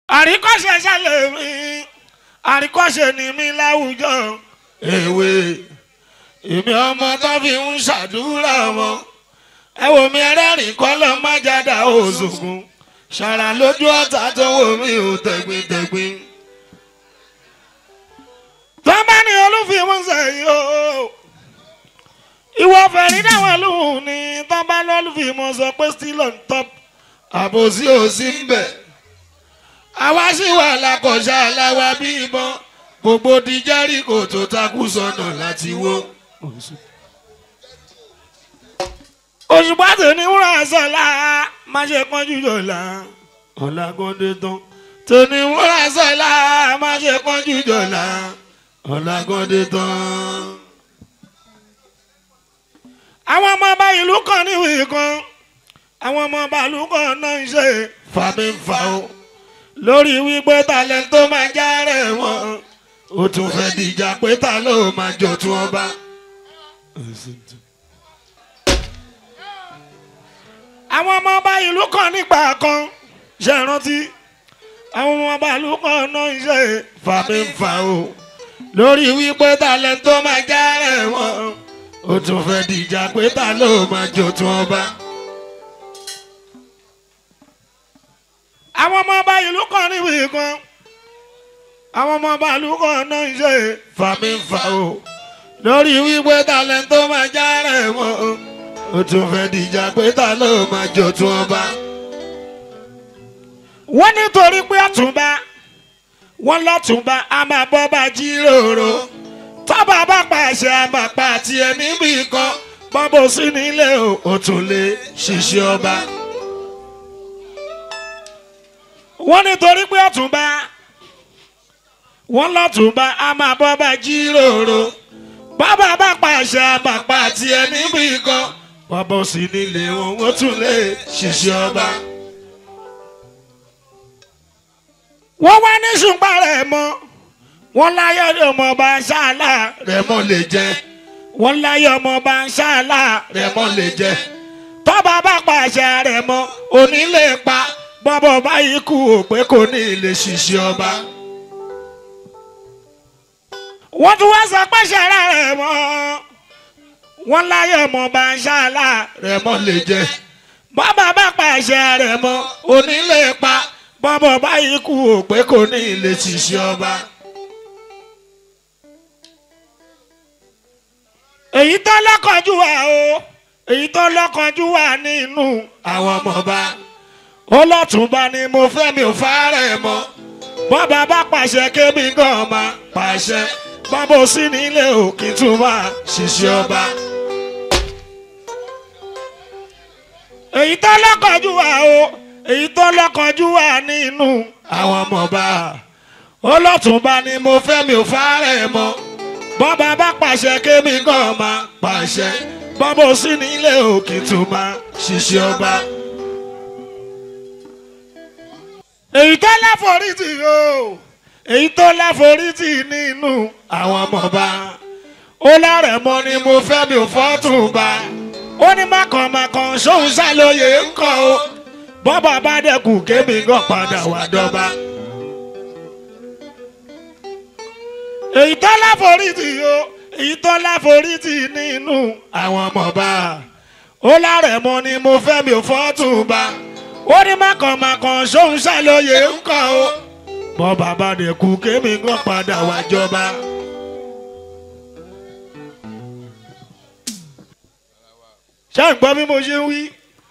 àríkọ́ṣe ṣẹlẹ̀ mi àríkọ́ṣe ni mi láwùjọ èwe èmi ọmọ tó fi ń ṣàdúrà wọn ẹ wò mí ẹrẹ́rìn kọ́ lọ má jáde òṣùgùn ṣàrà lójú ọ̀tá tó wò mí ò tẹ̀gbìntẹ̀gbìn. tó bá ní olúfimọ́ sẹ́yìn o ìwọ fẹ̀rí dáwọn lóhùn ní tó bá lọ́lùfimọ́ sọ pé still on top àbòsí ò sí ń bẹ̀. àwa sì wà lákọ̀ọ́ṣà aláwa bí ìbọn gbogbo di Jẹ́ríkò tó takú sọnà láti wó. òṣùpá tó ní wúrà sọ̀la má ṣe pọ́njú jọ̀la ọ̀làgọ́dé tán tó ní wúrà sọ̀la má ṣe pọ́njú jọ̀la ọ̀làgọ́dé tán. àwọn ọmọ ọba ìlú kan níwèé kan àwọn ọmọ ọba ìlú kan náà ń ṣe fàmífà o lórí wípé talẹ̀ tó máa járe wọn ó tún fẹ́ dìjà pé ta ló máa jọ tún ọba. àwọn ọmọ ọba ìlú kan nígbà kan ṣe rántí àwọn ọmọ ọba ìlú kan náà ń ṣe fàmífà o lórí wípé talẹ̀ tó máa járe wọn ó tún fẹ́ dìjà pé ta ló máa jọ tún ọba. àwọn ọmọ ọba ìlú kan níwèé kan àwọn ọmọ ọba ìlú kan náà ń ṣe fàmífà o lórí wípé talẹ̀ tó máa járe wọn ó tún fẹ́ dìjà pé ta ló máa jọ tún ọba. wọ́n nítorí pé àtúnbá wọ́n lọ́túnbá a máa bọ́ bá jíròrò tọ́ba bá pàṣẹ àmàpá àti ẹni bí kan bọ́bọ̀ sí nílé ó tún lè ṣiṣẹ́ ọba. wọ́n nítorí pé ọ̀túnba wọ́n lọ́túnba a máa bọ́ bá jíròrò bàbá bá pàṣẹ àmàpá àti ẹni bí kan bọ́bọ̀ sí nílé ó tún lè ṣiṣẹ́ ọba. wọ́n wá ní ṣùgbọ́n rẹ̀ mọ́ wọ́n láyọ̀ ọmọ ọba ṣáàlà rẹ̀ mọ́ lè jẹ́ wọ́n láyọ̀ ọmọ ọba ṣáàlà rẹ̀ mọ́ lè jẹ́ tọ́ba bá pàṣẹ rẹ̀ mọ́ onílé pa bọ́bọ̀ báyìí kú ò pé kò ní ilé ṣiṣẹ́ ọba. wọ́n tún wá sọ pé ṣẹ̀rá rẹ̀ mọ́ wọ́n láyọ̀ ọmọ ọba ṣáàlà rẹ̀ mọ́ lè jẹ́ bọ́bọ̀ bá pàṣẹ rẹ̀ mọ́ onílé pa bọ́bọ̀ báyìí kú ò pé kò ní ilé ṣiṣẹ́ ọba. èyí tó lọ́kànjú wà o èyí tó lọ́kànjú wà nínú àwọn ọmọ ọba ó lọ́túnba ni mo fẹ́ mi ò fárẹ̀ mọ́ bọ́ba bá pàṣẹ kébí gan máa pàṣẹ bọ́bá ò sí nílé òkè tún máa ṣiṣẹ́ ọba. èyí tó lọ́kànjú wà o èyí tó lọ́kànjú wà nínú àwọn ọmọ ọba ó lọ́túnba ni mo fẹ́ mi ò fárẹ̀ mọ́ bọ́ba bá pàṣẹ kébí gan máa pàṣẹ bọ́bá ò sí nílé òkè tún máa ṣiṣẹ́ ọba. èyí tó láforítì o èyí tó láforítì nínú àwọn ọmọọba ó lárẹ̀mọ ni mo fẹ́ mi ò fọ́túnba ó ní mákànmákàn sóhun ṣàlóye ńkọ́ o bọ́bà bá dẹ̀kù kémi gan padà wá dọ́ba. èyí tó láforítì o èyí tó láforítì nínú àwọn ọmọọba ó lárẹ̀mọ ni mo fẹ́ mi ò fọ́túnba ó ní mákànmákàn sóhun ṣàlóye ńkọ́ o bọ́ bàbá rẹ̀ kú kémi gan padà wá jọba. ṣé ń gbọ́ bí mo ṣe ń wí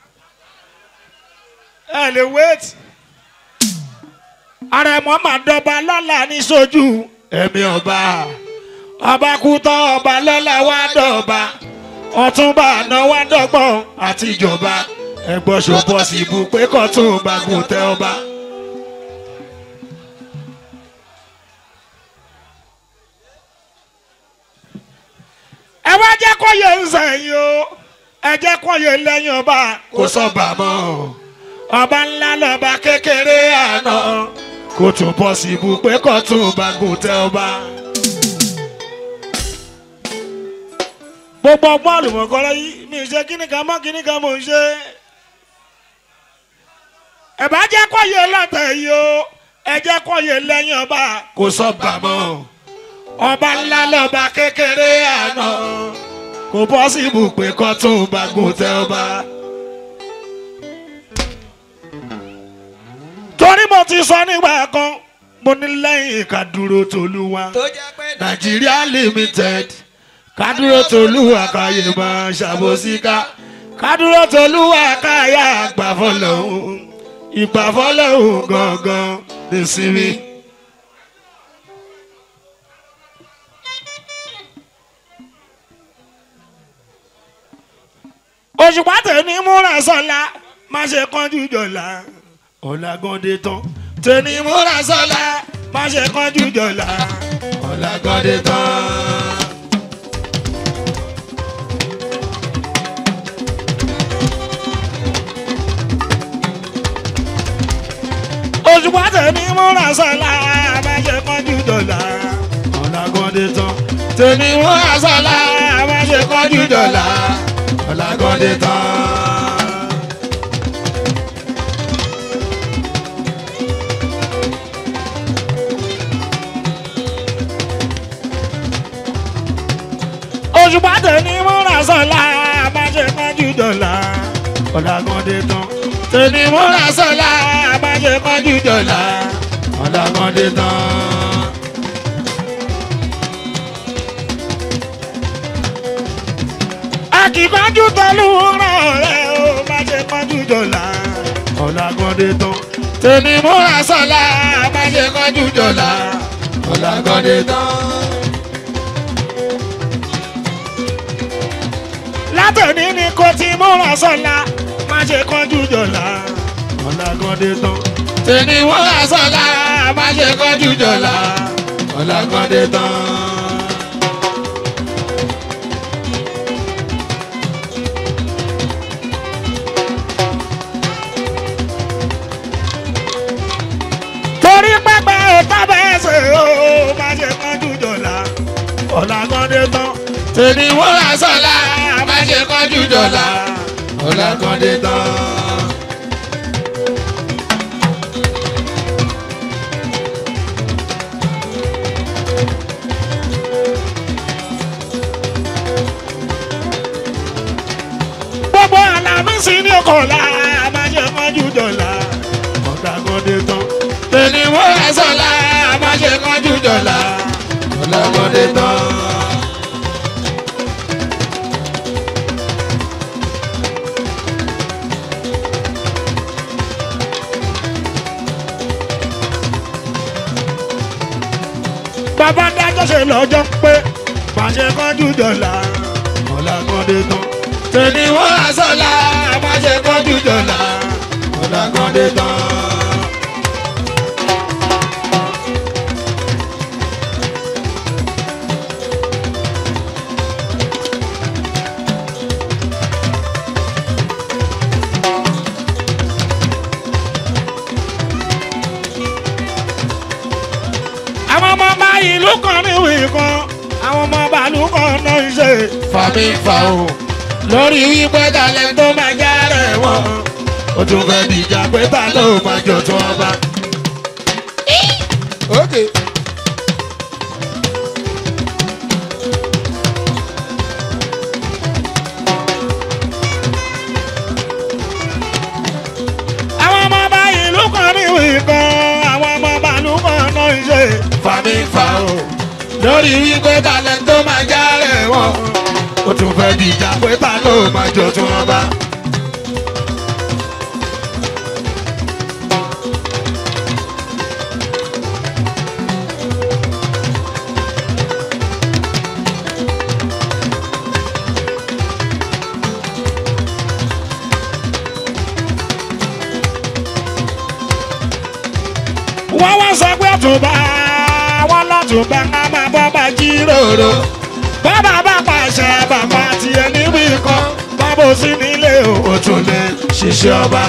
ẹ lè wait àrẹ̀mọ máa dọ́ba lọ́la ní sójú ẹ̀mí ọba ọba kú tán ọba lọ́la wá dọ̀ba ọ̀túnba àná wá dọ́gbọ̀n àtijọba ẹgbọ́n ṣò pọ́sibú pé kọ́ tún bá gùn tẹ ọba. ẹ wá jẹ́ kó yẹ ń sẹ́yìn o ẹ jẹ́ kó yẹ lẹ́yìn ọba kò sọ́ba mọ́ ọba ńlá lọ́ba kékeré àná kò tún pọ́sibú pé kọ́ tún bá gùn tẹ ọba. gbogbo ọgbọ́n àlùmọ̀kọ́rọ́ yìí mi ṣe kíníkà mọ́ kíníkà mò ń ṣe. ẹ bá jẹ́ kó yẹ lọ́tẹ̀ yìí o ẹ jẹ́ kó yẹ lẹ́yìn ọba kò sọ́ba mọ́ ọba ńlá lọ́ba kékeré àná kò pọ́sibù pé kó tún bá gùn tẹ ọba. torí mo ti sọ nígbà kan mo ní lẹ́yìn Kádúró Tolúwa Nàìjíríà limited Kádúró Tolúwa káyé máa ṣàbòsíká Kádúró Tolúwa káyà àgbàfọ́lọ́hún ìgbàfọ́lọ́hún gangan lè sinmi. Òṣùpá tẹ̀ní múra sọ́la má ṣe kánjú jọ̀la ọ̀làgọ́dé tán tẹ̀ní múra sọ́la má ṣe kánjú jọ̀la ọ̀làgọ́dé tán. Òṣùpá tẹ̀ní múra sọ́la má ṣe kánjú jọ̀la ọ̀làgọ́dé tán tẹ̀ní múra sọ́la má ṣe kánjú jọ̀la ọ̀làgọ́dé tán. Òṣùpá tẹ̀ní múra sọ́la má ṣe kánjú jọ̀la ọ̀làgọ́dé tán tẹ̀ní múra sọ́la má ṣe kánjú jọ̀la ọ̀làgọ́dé tán. Akíkanjú Tolúwa rẹ̀ ó má ṣe kánjú jọ̀la ọ̀làgọ́dé tán tẹ̀ní múra sọ́la má ṣe kánjú jọ̀la ọ̀làgọ́dé tán. Látòní ni kò ti múra sọ́la má ṣe kánjú jọ̀la ọ̀làgọ́dé tán tẹ̀ní múra sọ́la má ṣe kánjú jọ̀la ọ̀làgọ́dé tán. Torí pẹ́pẹ́ tábẹ́sẹ̀ ó má ṣe kánjú jọ̀la ọ̀làgọ́dé tán tẹ̀ní múra sọ́la má ṣe kánjú jọ̀la ọ̀làgọ́dé tán. Gbogbo Àlàmísì ní ọkọ̀ọ̀la má ṣe kánjú jọ̀la ọ̀làgọ́dé tán tẹ̀ní múra sọ́la má ṣe kánjú jọ̀la ọ̀làgọ́dé tán. Bàbá dájọ́ ṣe lọ́jọ́ pé má ṣe kánjú jọ̀la ọ̀làgọ́dé tán tẹ̀ní múra sọ́la má ṣe kánjú jọ̀la ọ̀làgọ́dé tán. Ìlú kan ní ìwé kan àwọn ọmọ bàálù kan náà ń ṣe fàmífà o lórí wípé talẹ̀ tó máa já rẹ̀ wọ́n ó tún fẹ́ dìjà pé ta ló máa jọ tún ọba. Àwọn ọmọ bá ìlú kan ní ìwé kan àwọn ọmọ bàálù kan náà ń ṣe fàmífà o lórí wípé talẹ̀ tó máa já rẹ̀ wọ́n ó tún fẹ́ dìjà pé ta ló máa jọ tún ọba. Wọ́n wá sọ pé Ọ̀túnba wọ́n l'Ọ̀túnba ká máa bọ́ bá jíròrò bàbá bá pàṣẹ bàbá tiẹ̀ níbí kan bàbá ò sí nílé o tún lè ṣiṣẹ́ ọba.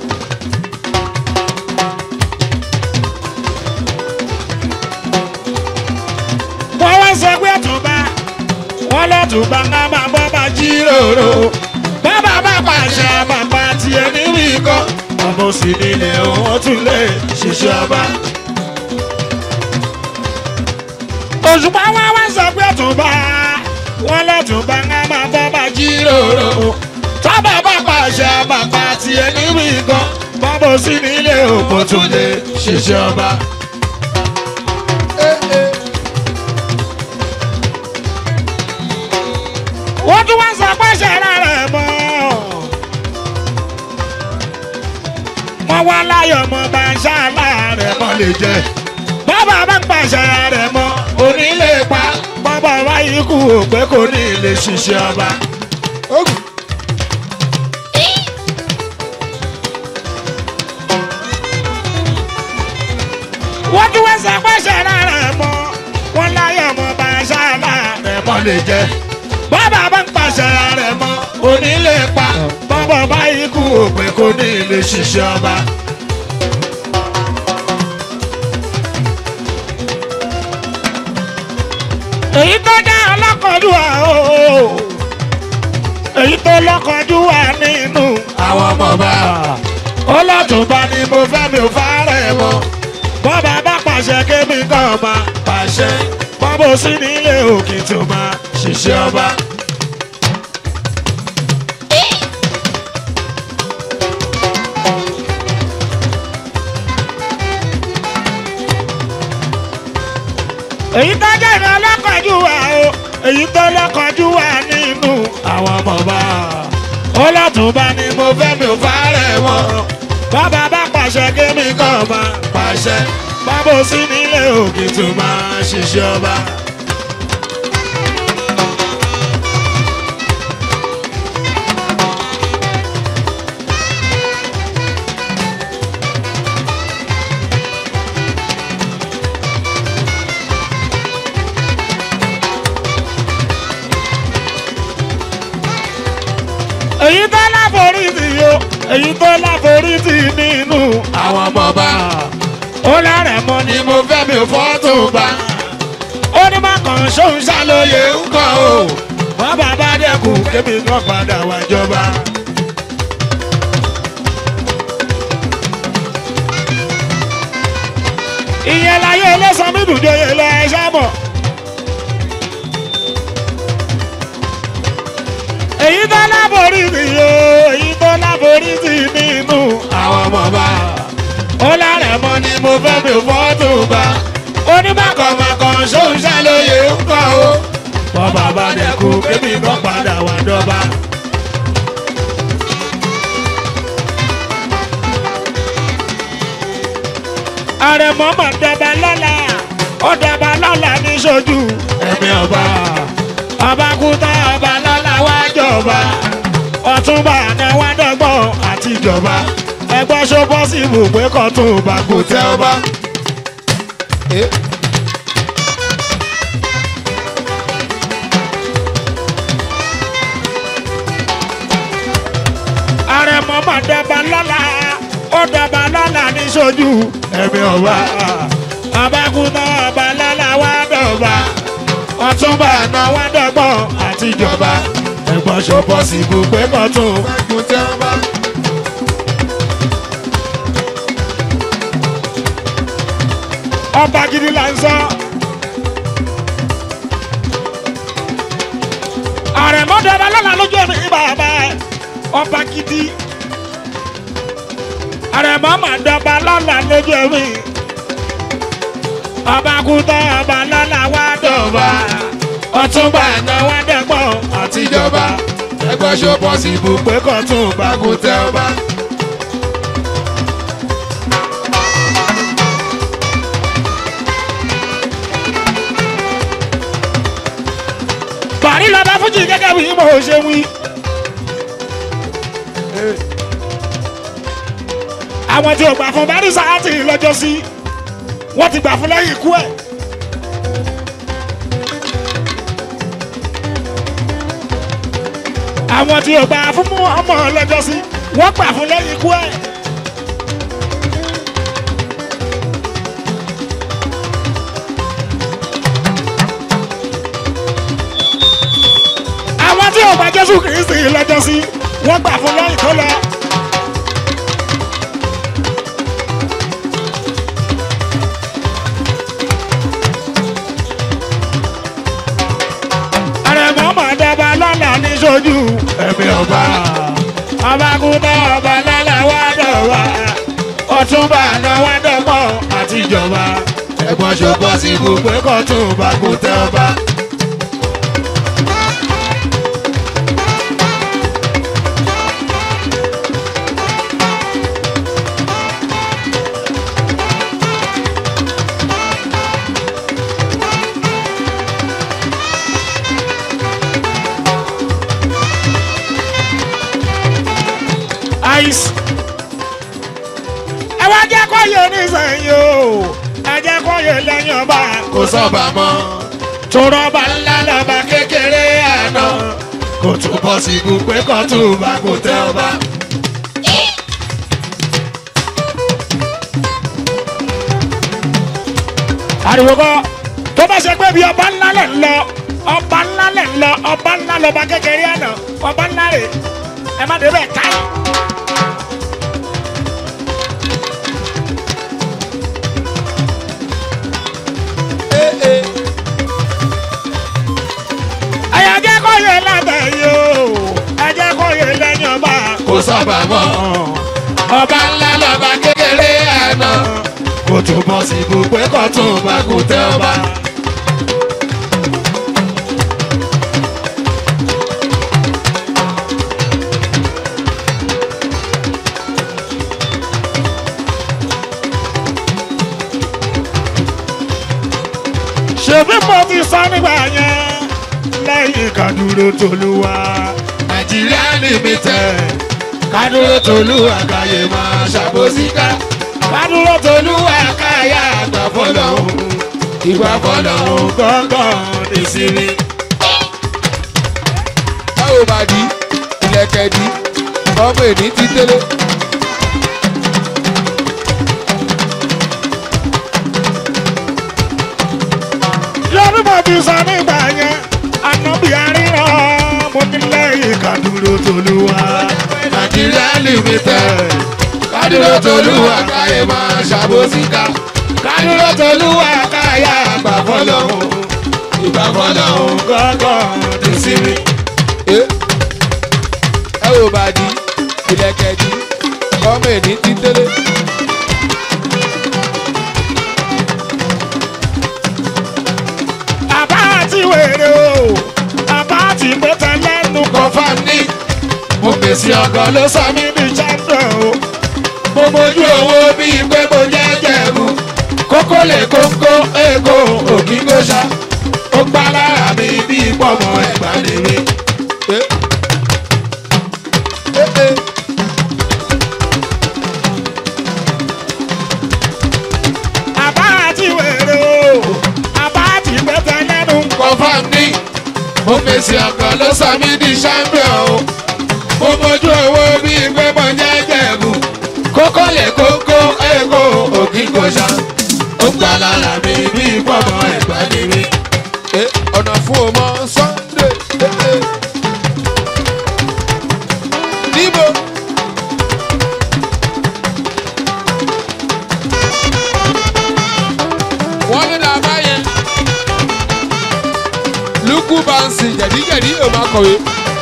Wọ́n wá sọ pé Ọ̀túnba wọ́n l'Ọ̀túnba ká máa bọ́ bá jíròrò bàbá bá pàṣẹ bàbá tiẹ̀ níbí kan bàbá ò sí nílé o tún lè ṣiṣẹ́ ọba. òṣùpá wá sọ pé ọ̀túnba wọn lọ́túnba ń máa bọ́ bá jíròrò tọ́bẹ̀ bá pàṣẹ bàbá tiẹ̀ níbi gan bọ́bọ̀ sí nílé òpó tó lè ṣiṣẹ́ ọba. wọ́n tún wá sọ pé ṣẹlẹ̀ rẹ̀ mọ́ wọ́n wá láyọ̀ mọ́ bá ń ṣáàlà rẹ̀ mọ́ lè jẹ́ bàbá bá ń pàṣẹ rẹ̀ mọ́ onílé pa bàbá wá ikú òpé kò ní lè ṣiṣẹ́ ọba. wọ́n tún wá sọ pé ṣẹlẹ̀ rẹ̀ mọ́ wọ́n láyọ̀ mọ́ bá ń ṣáàlà rẹ̀ mọ́ lè jẹ́ bàbá bá ń pàṣẹ rẹ̀ mọ́ onílé pa bàbá bá ikú òpè kò ní lè ṣiṣẹ́ ọba. èyí tó dá ọlọ́kọ̀ọ́dúwà o èyí tó lọ́kọ̀ọ́dúwà nínú àwọn ọmọ bá ọlọ́túnba ni mo fẹ́ mi ò fárẹ̀ mọ́ bàbá bá pàṣẹ kébì kan máa pàṣẹ bọ́bọ̀ sí nílé òkè tó máa ṣiṣẹ́ ọba. èyí tó jẹ́ ìran ọlọ́kọ̀ọ́jú wa o èyí tó lọ́kọ̀ọ́jú wa nínú àwọn ọmọ bá ọlọ́túnba ni mo fẹ́ mi ò fárẹ̀ mọ́ bàbá bá pàṣẹ kémi kan máa pàṣẹ bọ́bọ̀ sí nílé òkè tó máa ṣiṣẹ́ ọba. èyí tó láforítì o èyí tó láforítì nínú àwọn ọmọ bá ó lárẹ̀ mọ́ ni mo fẹ́ mi ò fọ́tò bá ó ní má kàn ṣóun ṣàlóye ń kọ́ o wọ́n bàbá dẹ́kun kébì kan padà wá jọba. ìyẹn láyé ẹlẹ́sàn mi dùn jọyè lọ ẹ ṣáàbọ̀. èyí tó láforítì o èyí tó láforítì nínú àwọn ọmọ bá ó lárẹ̀ mọ́ ni mo fẹ́ mi ò fọ́tò bá ó ní mákọ̀mákọ̀ ṣóun ṣàlóye ń kọ́ o wọ́n bàbá dẹ́kun kébì kan padà wá dọ́ba. àrẹ̀mọ́ mà dọba lọ́la ó dọba lọ́la ní ṣojú ẹ̀mí ọba ọbakúta ọba lọ́la wá jọba ọ̀túnba náà wá dọ́gbọ́n àtijọba ẹgbọ́n ṣó pọ́sibù pé kọ́ tó bá kò tẹ́ ọba. àrẹ̀mọ́ mà dọba lọ́la ó dọba lọ́la ní ṣojú ẹ̀mí ọba ọbakúta ọba lọ́la wá dọba ọ̀túnba náà wá dọ́gbọ́n àtijọba ẹgbọ́n ṣó pọ́sibù pé kọ́ tó bá kò tẹ́ ọba. ọba gidi là ń sọ. àrẹ̀mọ́ dọba lọ́la lójú ẹ̀mí bàbá ọba gidi. àrẹ̀mọ́ mà dọba lọ́la lójú ẹ̀mí. ọba kútọ́ ọba lọ́la wá dọba. ọ̀túnba náà wá dẹ́gbọ́n àtijọba. ẹgbẹ́ ṣó pọ́sibù pé kọ́ tún bá kú tẹ́ ọba. bàrí lọ́ba fújì gẹ́gẹ́ bí mo ṣe wí. àwọn tí ò gbà fún bàrí sáàtì lọ́jọ́ sí wọ́n ti gbà fún lẹ́yìn ikú ẹ̀. àwọn tí ò gbà fún ọmọ lọ́jọ́ sí wọ́n gbà fún lẹ́yìn ikú ẹ̀. àwọn tí ò gbà Jésù Kristi lọ́jọ́ sí wọ́n gbà fún lẹ́yìn tó lọ. ṣojú ẹ̀mí ọba ọba kúndà ọba lálẹ́ wá dọ̀wà ọ̀túnba àná wá dọ̀pọ̀ àtijọba ẹ̀gbọ́n ṣòpọ̀ sí gbogbo ẹ̀kọ́ tó bá kó tẹ ọba. ẹ wá jẹ́ kó yẹ nísìnyí o ẹ jẹ́ kó yẹ lẹ́yìn ọba kò sọ́ba mọ́ tòrọ ọba ńlá lọ́ba kékeré àná kò tún bọ́ sí gbogbo kó tún bá kò tẹ ọba. ariwo kọ́ tó bá ṣe pé bí ọba ńlá lẹ̀ ń lọ ọba ńlá lẹ̀ ń lọ ọba ńlá lọ́ba kékeré àná ọba ńlá rè ẹ má débẹ̀ káyì. ẹ̀yà jẹ́ kó yẹ látẹ̀yìn o ẹ jẹ́ kó yẹ lẹ́yìn ọba kò sọ́ba mọ́ ọba ńlá lọ́ba kékeré àná kò tún bọ́ sí gbogbo ẹ̀kọ́ tó bá kò tẹ ọba. ṣèbí mo ti sọ nígbà yẹn lẹ́yìn kàdúró tolúwa nàìjíríà limited kàdúró tolúwa káyé máa ṣàbòsíká kàdúró tolúwa káyà àgbà fọlọ́hún ìgbà fọlọ́hún gángan ìsinmi. báwo bá di ilẹ̀kẹ̀ di ọmọ èdè ti délé. mo ti sọ nígbà yẹn ànábì àríran mo ní lẹ́yìn kàdúró tolúwa nàìjíríà limited kàdúró tolúwa káyé máa ṣàbòsíká kàdúró tolúwa káyà àgbà fọlọ́hún ìgbà fọlọ́hún gángan ìsinmi. ẹ ò bá di ilẹ̀kẹ̀ di ọmọ èdè ti délé. wèrè o bàbá ti pẹ́tẹ́ lẹ́nu kọfà ní. mo fèsì ọkọ ló sọ mí ní champion o. mo mójú owó bíi pé mo jẹ́ jẹ̀mú. kókó lè kóńkó èkó òkíngóṣá. ó gbá lára mi bíi pọ̀mọ́ ẹ̀gbá lè mi. bàbá ti wèrè o bàbá ti pẹ́tẹ́ lẹ́nu kọfà ní. mo fèsì ọkọ ló sọ mí di champion o. mo mójú owó bíi pé mo jẹ́ jẹ̀mú. kókó lè kókó èkó òkíngóṣá. ó gbá lára mi bíi pọ̀mọ́ ẹ̀gbá lè mi. ọ̀nà fún ọmọ Sunday. níbo. wọ́n ní làbá yẹn. lukú bá ń sìn jẹ̀díjẹ̀dí ò máa kọ̀wé.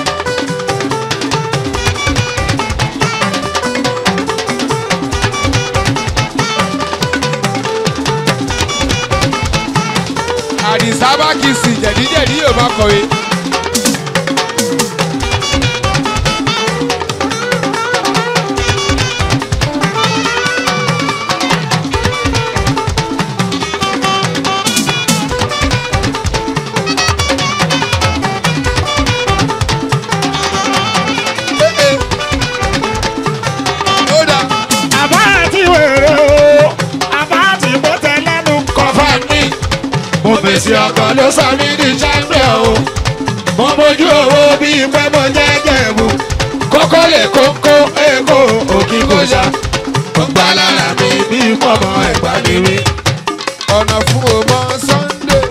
àdìsá bá kì í sìn jẹ̀díjẹ̀dí ò máa kọ̀wé. fèsì ọkọ ló sọ mí di champion o. mo mójú owó bíi pé mo jẹ́ jẹ̀bù. kókó lè kókó èkó òkíngóṣá. ó gbá lára mi bíi pọ̀mọ́ ẹ̀gbá ni mi. ọ̀nà fún ọmọ Sunday.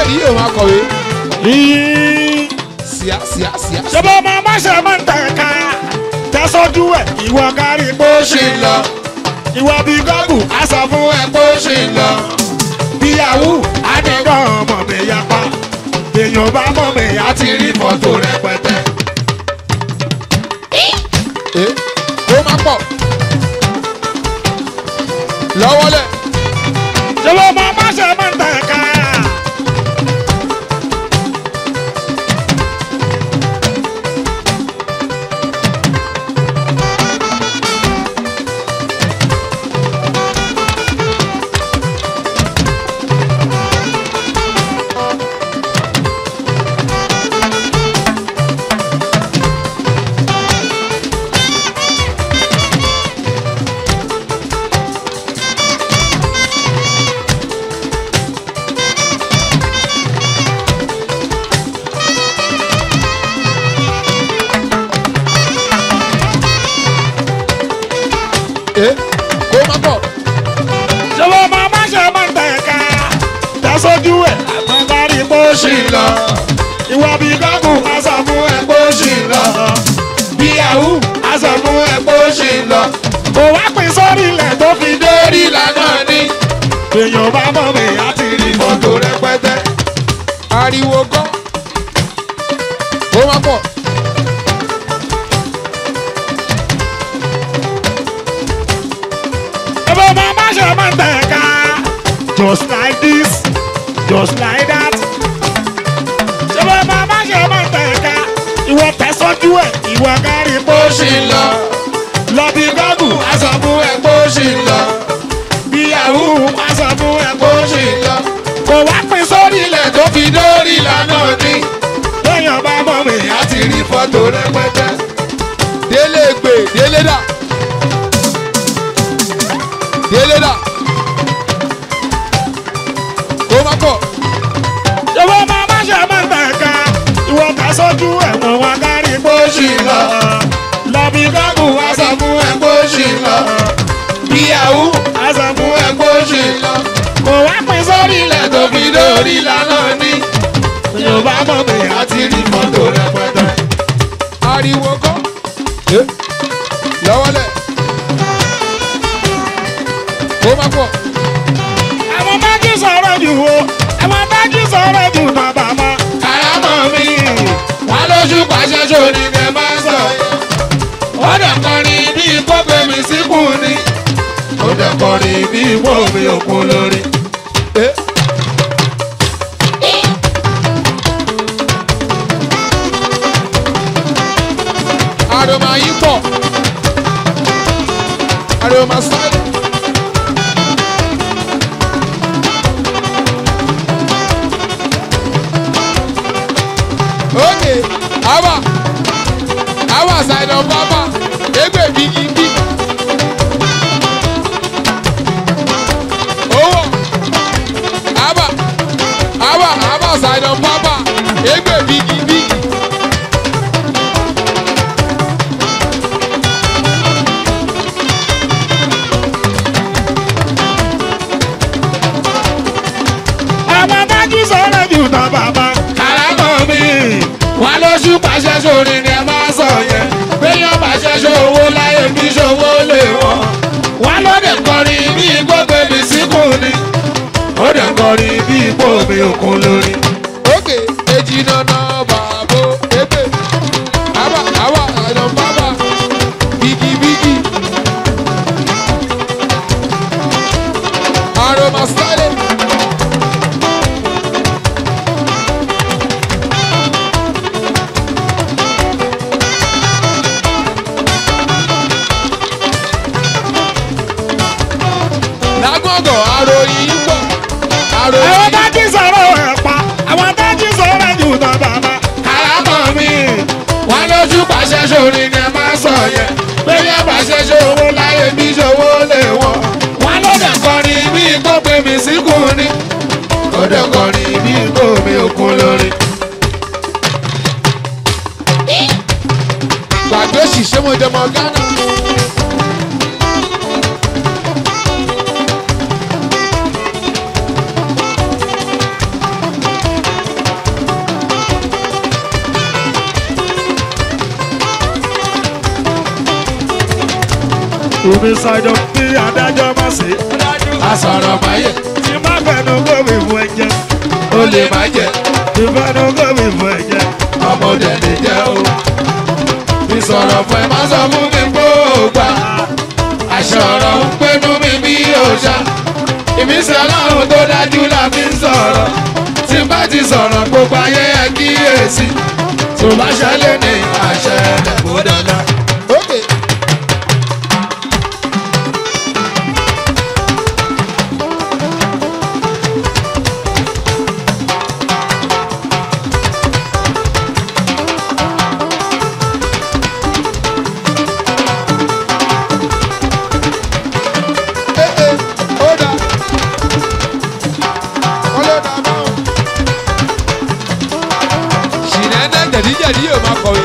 ní òun akọ̀wé. Yìí. Síá síá síá. Ṣé bó máa má ṣe máa ń tẹ̀ka? Tẹ́sọ́jú ẹ̀ ìwọ kárí bó ṣe ń lọ. Ìwọ bíi gọ́gù á sọ fún ẹ bó ṣe ń lọ. Bíyàwó àdìgbọ́n ọmọ mi yapa. Èèyàn bá mọ̀ mi á ti rí fọ́tò rẹpẹtẹ. Ó máa pọ̀. Lọ́wọ́lẹ̀. Ṣé bó máa má ṣe máa ń tẹ̀ka? Ó máa pọ̀. Ṣé bó máa má ṣe máa ń tẹ̀ka? Tẹ́sọ́jú ẹ̀ àwọn kárí bó ṣe ń lọ. Ìwọ bíi gọ́gù á sọ fún ẹ bó ṣe ń lọ. Bíyàwó á sọ fún ẹ bó ṣe ń lọ. Kò wá pín sórí ilẹ̀ tó fi dórí ìlànà ni. Èèyàn bá mọ̀ mi á ti rí fọ́tò rẹpẹtẹ. Ariwo gan. Ó máa pọ̀. Ṣé bó máa má ṣe máa ń tẹ̀ka? Just like this, just like that. Ṣé bó máa má ṣe máa ń tẹ̀ka? Ìwọ tẹ̀sọ́jú ẹ̀ ìwọ kárí bó ṣe ń lọ. Lọ bí gọ́gù á sọ fún ẹ bó ṣe ń lọ. Bíyàwó á sọ fún ẹ bó ṣe ń lọ. Kò wá pín sórí ilẹ̀ tó fi dórí ìlànà ni. Lẹ́yìn bá mọ̀ mi á ti rí fọ́tò rẹpẹtẹ. Délé gbè, délé dà. Délé dà. Ó máa pọ̀. Ṣé bó máa má ṣe máa ń tẹ̀ka? Ìwọ tẹ̀sọ́jú ẹ̀wọ̀n wa kárí bó ṣe ń lọ. Lọ bí gọ́gù á sọ fún ẹ bó ṣe ń lọ. Bíyàwó á sọ fún ẹ bó ṣe ń lọ. Kò wá pín sórí ilẹ̀ tó fi dórí ìlànà ni. Yorùbá mọ̀ mi á ti rí fọ́tò rẹpẹtẹ. Ariwo gan. Lọ́wọ́lẹ̀. Ó máa pọ̀. Àwọn májú sọ̀rọ̀ jù o, àwọn májú sọ̀rọ̀ jù bàbá mọ́. Kàrámọ̀ mi, wà lójú pàṣẹ sórí ni ẹ máa sọ. Ó dẹ̀ kọrin bí kò pè mí síkùn ni. Ó dẹ̀ kọrin bí kò mi òkun lórí. Aroma yìí pọ̀. Aroma sáré. Okay, awa side of Baba, egbe bigi bigi. Oh, awa side of Baba, egbe bigi bigi. Àwọn májú sọ̀rọ̀ jù tán bàbá. Kàrámọ̀ mi, wà lójú pàṣẹ sórí ni ẹ máa sọ yẹn. Béèyàn pàṣẹ ṣòwò láyé bí ṣòwò lè wọ̀. Wà lóde kọrin bí igbó pè mí síkùn ni. Ó dẹ̀ kọrin bí igbó mi òkun lórí. Okay, eji nana babo ebe. Awa side of Baba, bigi bigi. Aroma sáré. Lágbọ̀ngàn àròyìn pọ̀. Àwọn dájú sọ̀rọ̀ ẹ̀ pa, àwọn dájú sọ̀rọ̀ jù tán bàbá. Kàrámọ̀ mi, wà lójú pàṣẹ sórí ni ẹ máa sọ yẹn. Béèyàn pàṣẹ ṣòwò láyé bí ṣòwò lè wọ̀. Wà lóde kọrin bí igbó pè mí síkùn ni. Ó dẹ̀ kọrin bí igbó mi òkun lórí. Gbàgbé ṣìṣẹ́ mo jẹ́ mọ́ Ghana. Omi ṣàìdọ̀ bí adájọ́ má ṣe. Asọ̀rọ̀ máyè. Tí má fẹnu gómìn fún ẹ̀jẹ̀. Ó lè má jẹ. Tí fẹnu gómìn fún ẹ̀jẹ̀. Ọmọdé lè jẹ́ o. Mi sọ̀rọ̀ fún ẹ má sọ fún mi gbóògbà. Àṣẹ ọ̀rọ̀ ń pẹ́nu mi bí òòṣà. Ìmísí Ọlọ́run tó dájú la fi ń sọ̀rọ̀. Tí n bá ti sọ̀rọ̀ gbogbo ayé ẹ kíyèsí. Tó bá ṣẹlẹ̀ ní àṣẹ rẹ̀ kó dandan. Jẹ̀díjẹ̀dí yóò máa kọ̀wé.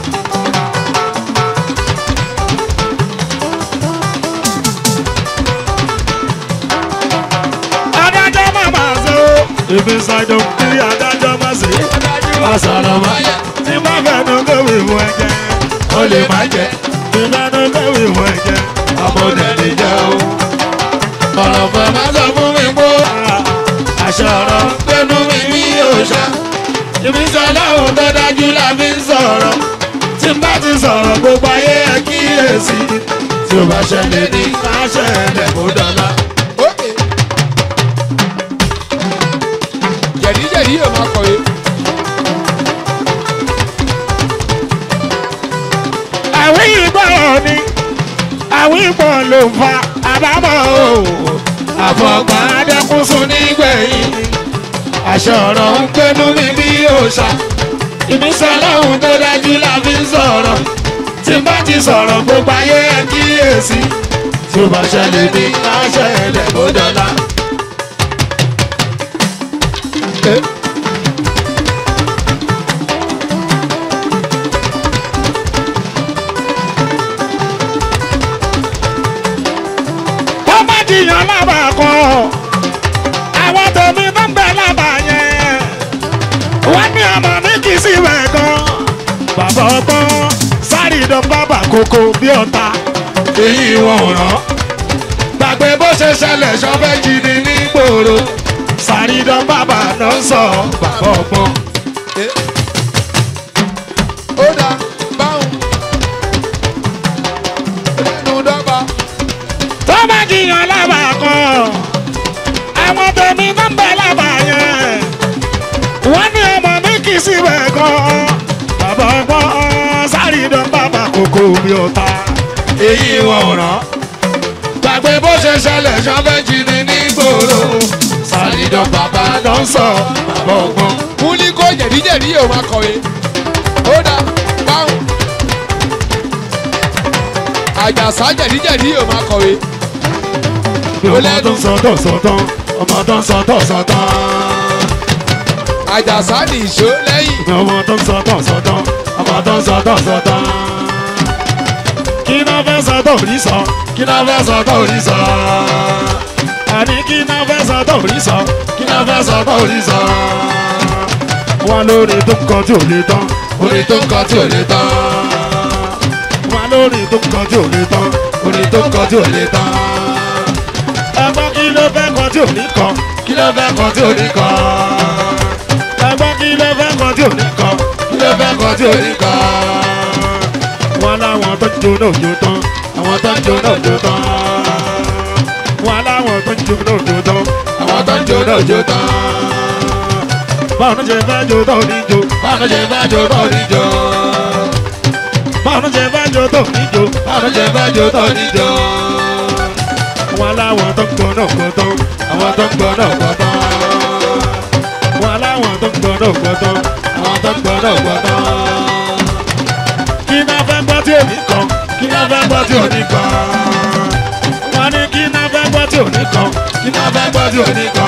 Adájọ́ má máa ṣe o. Ibi ṣàìdọ̀ bí adájọ́ má ṣe. Asọ̀rọ̀ máyè. Tí má fẹnu gómìn fún ẹ̀jẹ̀. Ó lè má jẹ. Tí fẹnu gómìn fún ẹ̀jẹ̀. Ọmọdé lè jẹ́ o. Ọ̀rọ̀ fún ẹ má sọ fún mi gbóògbà. Àṣẹ ọ̀rọ̀ ń pẹ́nu mi bí òòṣà. Ìmísí Ọlọ́run tó dájú la fi ń sọ̀rọ̀. Tí n bá ti sọ̀rọ̀ gbogbo ayé ẹ kíyèsí. Tí o bá ṣẹlẹ̀ ní àṣẹ rẹ̀ kó dọ́là. Jẹ̀díjẹ̀dí yóò máa kọ̀wé. Àwí ìgbọ̀rọ̀ ni àwí ìgbọ̀ ló fa àbámọ̀ o. Àfọ̀gbọ́n adẹ́kùnsùn nígbẹ̀yìn. Àṣẹ ọ̀rọ̀ ń pẹ́nu mi bí òòṣà. Ìmísí Ọlọ́run tó dájú la fi ń sọ̀rọ̀. Tí n bá ti sọ̀rọ̀ gbogbo ayé ẹ kíyèsí. Tí o bá ṣẹlẹ̀ ní àṣẹ rẹ̀ kó dọ́là. Wọ́n má jiyàn lábàá kan. Àwọn tèmi tó ń bẹ lábàá yẹn. Wọ́n ní ọmọ mi kì í sí ìwẹ̀ gan. Bàbá ọgbọ́n sáré ìdán bàbá kókó bí ọ̀tá. Èyí wọn ò rán. Gbàgbé bó ṣe ṣẹlẹ̀ ṣọ́fẹ́ jí ni nígboro. Sáré ìdán bàbá náà ń sọ Bàbá ọgbọ́n. Ó dá báwọn. Ẹnu dọ́gba. tó má jiyàn lábàá kan. Àwọn tèmi tó ń bẹ lábàá yẹn. Wọ́n ní ọmọ mi kì í sí ìwẹ̀ gan. Bàbá ọgbọ́n sáré ìdán bàbá kókó bí ọ̀tá. Èyí wọn ò rán. Gbàgbé bó ṣe ṣẹlẹ̀ ṣọ́fẹ́ jí ni nígboro. Sàrídọ̀ bàbá ló ń sọ bàbá ọgbọ́n. Múlíkó jẹ̀díjẹ̀dí yóò máa kọ̀wé. Ó dá báwọn. Àjàsá jẹ̀díjẹ̀dí yóò máa kọ̀wé. Ọmọ tó ń sọ tó sọ tán. Ọmọ tó ń sọ tó sọ tán. Àjàsá ní ìṣó lẹ́yìn. Ọmọ tó ń sọ tó sọ tán. Ọmọ tó ń sọ tó sọ tán. Kí náà fẹ́ sọ tó rí sọ. Kí ló fẹ́ sọ tó rí sọ? Àní kí náà fẹ́ sọ tó rí sọ. Kí ló fẹ́ sọ tó rí sọ? Wọ́n lórí tó ń kan tí ò lè tán. Orin tó ń kọ tí ò lè tán. Wọ́n lórí tó ń kan tí ò lè tán. Orin tó ń kọ tí ò lè tán. Ẹgbọ́n kí ló fẹ́ kan tí ò ní kan. Kí ló fẹ́ kọ tí ò ní kọ? Ẹgbọ́n kí ló fẹ́ kan tí ò ní kan. Kí ló fẹ́ kọ tí ò ní kọ? Wọ́n láwọn tó ń jó náà jó tán. Àwọn tó ń jó náà jó tán. Wọ́n láwọn tó ń jó náà jó tán. Àwọn tó ń jó náà jó tán. Báwo ló ṣe fẹ́ jó tó ní jó? Báwo ló ṣe fẹ́ jó tó ní jó? Báwo ló ṣe fẹ́ jó tó ní jó? Báwo ló ṣe fẹ́ jó tó ní jó? Wọ́n láwọn tó ń gbọ́ náà gbọ́ tán. Àwọn tó ń gbọ́ náà gbọ́ tán. Wọ́n láwọn tó ń gbọ́ náà gbọ́ tán. Àwọn tó ń gbọ́ náà gbọ́ tán. Kí náà fẹ́ gbọ́ tí ò ní kan. Kí ló fẹ́ gbọ́ tí ò ní kọ? Wọ́n ní kí náà fẹ́ gbọ́ tí ò ní kan. Kí ló fẹ́ gbọ́ tí ò ní kọ?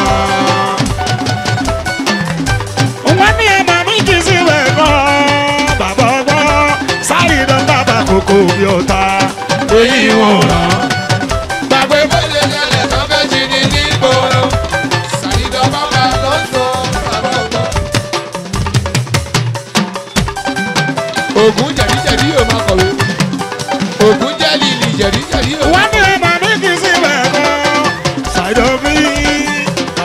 Wọ́n ní ọmọ mi kì í sí ìwẹ̀ gan. Bàbá ọgbọ́n sáré ìdán bàbá kókó bí ọ̀tá. Èyí wọn ò rán. Gbàgbé bó ṣe ṣẹlẹ̀ ṣọ́fẹ́ jí ni nígboro. Sàrídọ̀ bàbá ló ń sọ bàbá ọgbọ́n. Ògún jẹ̀díjẹ̀dí yóò máa kọ̀wé. Ògún jẹ́ lílì jẹ̀díjẹ̀dí yóò máa Wọ́n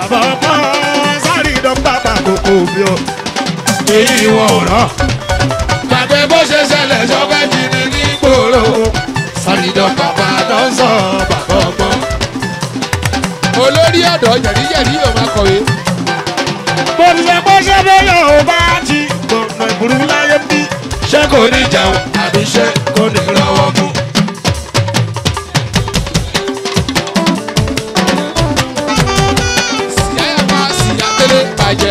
bàbá ọmọ sáré dọ́gba pàkókò bí o. èyí wọn ò rán. gbàgbé bó ṣe ṣẹlẹ̀ ṣọ́fẹ́ jí ni ní gbòòrò. sàrídọ̀ bàbá lọ sọ bàbá ọgbọ́n. olórí ọ̀dọ́ yẹ̀ríyẹ̀rí yóò máa kọ̀wé. bó ti ṣe bó ṣe bóyá ò bá ti gbọ̀nà ìbúrú láyé bí. ṣé kò ní jẹun àbí ṣé kò ní lọ́wọ́ mú. síyáyà máa síyá tẹ́lẹ̀ bàjẹ́.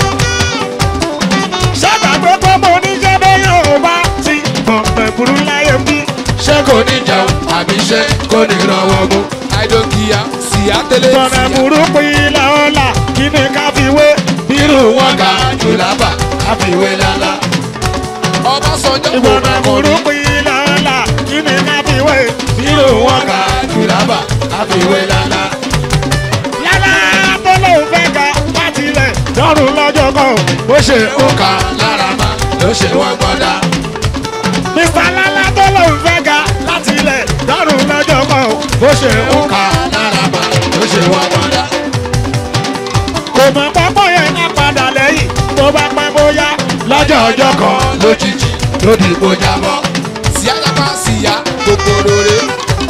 sábà gbogbo mo ní ṣe bóyá ò bá ti gbọ̀nà ìbúrú láyé bí. ṣé kò ní jẹun àbí ṣé kò ní lọ́wọ́ mú. àìdókìyà síyá tẹ́lẹ̀ gbọ̀nà síyá. ìbúrú pínlẹ̀ ọ̀la kí ni ká fi wé. bírù wọn ga jùlábà àfiwé lálá. Ọbásanjọ́ kò ìgbọ̀nà máa kọ̀ ìbúrú ní. pínlẹ̀ ọ̀la kí ni ká fi wé. bírù wọn ga jùlábà àfiwé lálá. lálá tó lóun fẹ́ ga láti ilẹ̀ lọ́rùn lọ́jọ́ kan bó ṣe ó ka lára ma ló ṣe wọ́n gbọ́dá. Mr. Lálá tó lóun fẹ́ ga láti ilẹ̀ lọ́rùn lọ́jọ́ kan bó ṣe ó ka lára ma ló ṣe wọ́n gbọ́dá. kò mọ̀ pápọ̀ yẹn ká padà lẹ́yìn tó bá pẹ́ bóyá lọ́jọ́ ọjọ́ kan lójijì ló di ipò jábọ́. síyáyà máa síyá gbogbo rere.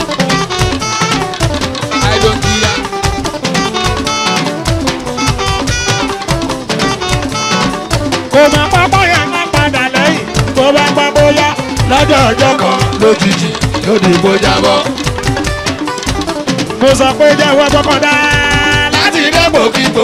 àìdókìyà. kò mọ̀ pápọ̀ yẹn ká padà lẹ́yìn tó bá pẹ́ bóyá lọ́jọ́ ọjọ́ kan lójijì ló di ipò jábọ́. mo sọ pé jẹ́wọ́ gbọ́kàndá láti dépò kíkó.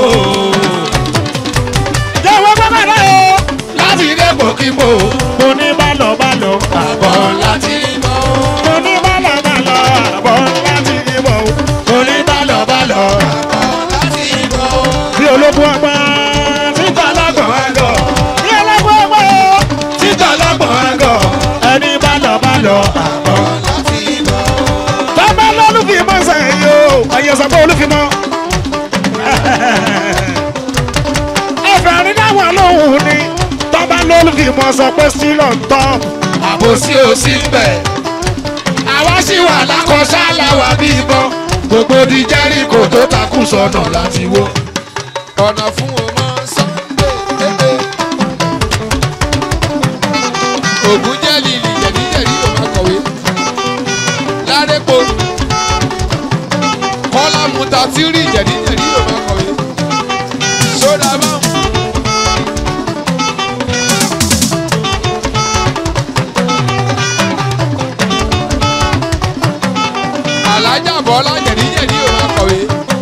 jẹ́wọ́ gbọ́kàndá o láti dépò kíkó. mo ní bálọ̀ àbọ̀ láti bọ̀. mo ní bálọ̀ àbọ̀ láti ìbọ̀ oníbàlọ̀bàlọ̀ àbọ̀ láti bọ̀. bí ológun ọgbà títọ́ lọ́gbọ̀n àgọ̀. bí ológun ọgbà títọ́ lọ́gbọ̀n àgọ̀. ẹni bálọ̀ àbọ̀ láti bọ̀. tọ́ba lólùfimọ́ sẹ́yìn o ẹ̀yẹ sọ pé olùfimọ́ ẹ̀fẹ̀ rí dáwọn lóhùn ni tọ́ba lólùfimọ́ sọ pé sílọ̀ ń tọ́ àbòsí ò sí ń bẹ̀. àwa sì wà lákọ̀ọ́sá làwà bí ìbọn. gbogbo di jẹ́ríkò tó takú sọ̀nà láti wó. ọ̀nà fún ọmọ Sunday tètè. ògùn jẹ́ lílì yẹ̀ríyẹ̀rí yóò máa kọ̀wé. lárẹ́pọ̀ kọ́lá mutatiri yẹ̀ríyẹ̀rí yóò máa kọ̀wé. sódà báwọn. alájà bọ́lá yẹ̀ríyẹ̀rí yóò máa kọ̀wé.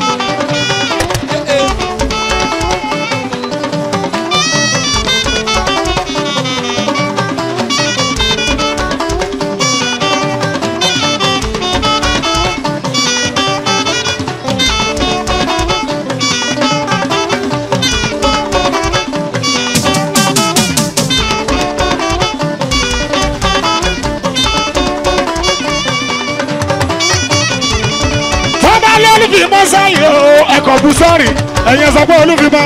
tọ́ba lólùfimọ́ sẹ́yìn o ẹ̀kọ́ bú sọ́ọ̀rì ẹ̀yẹ sọ pé olùfimọ́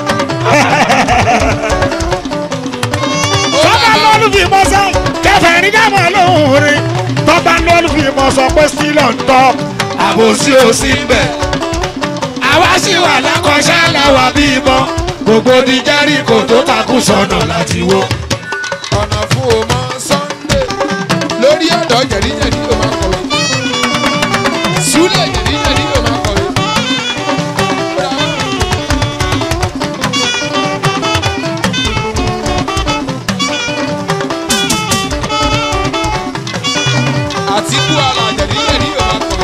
tọ́ba lólùfimọ́ sẹ́yìn kẹfẹ́ rí dáwọn lóhùn ni tọ́ba lólùfimọ́ sọ pé sílọ̀ ń tọ́ àbòsí ò sí ń bẹ̀. àwa sì wà lákọ̀ọ́sá làwà bí ìbọn. gbogbo di jẹ́ríkò tó takú sọ̀nà láti wó. ọ̀nà fún ọmọ Sunday lórí ọ̀dọ́ yẹ̀ríyẹ̀rí yóò máa kọ̀wé. súlẹ̀ yẹ̀ríyẹ̀rí yóò máa kọ̀wé. àtìkú àlà yẹ̀ríyẹ̀rí yóò máa kọ̀wé.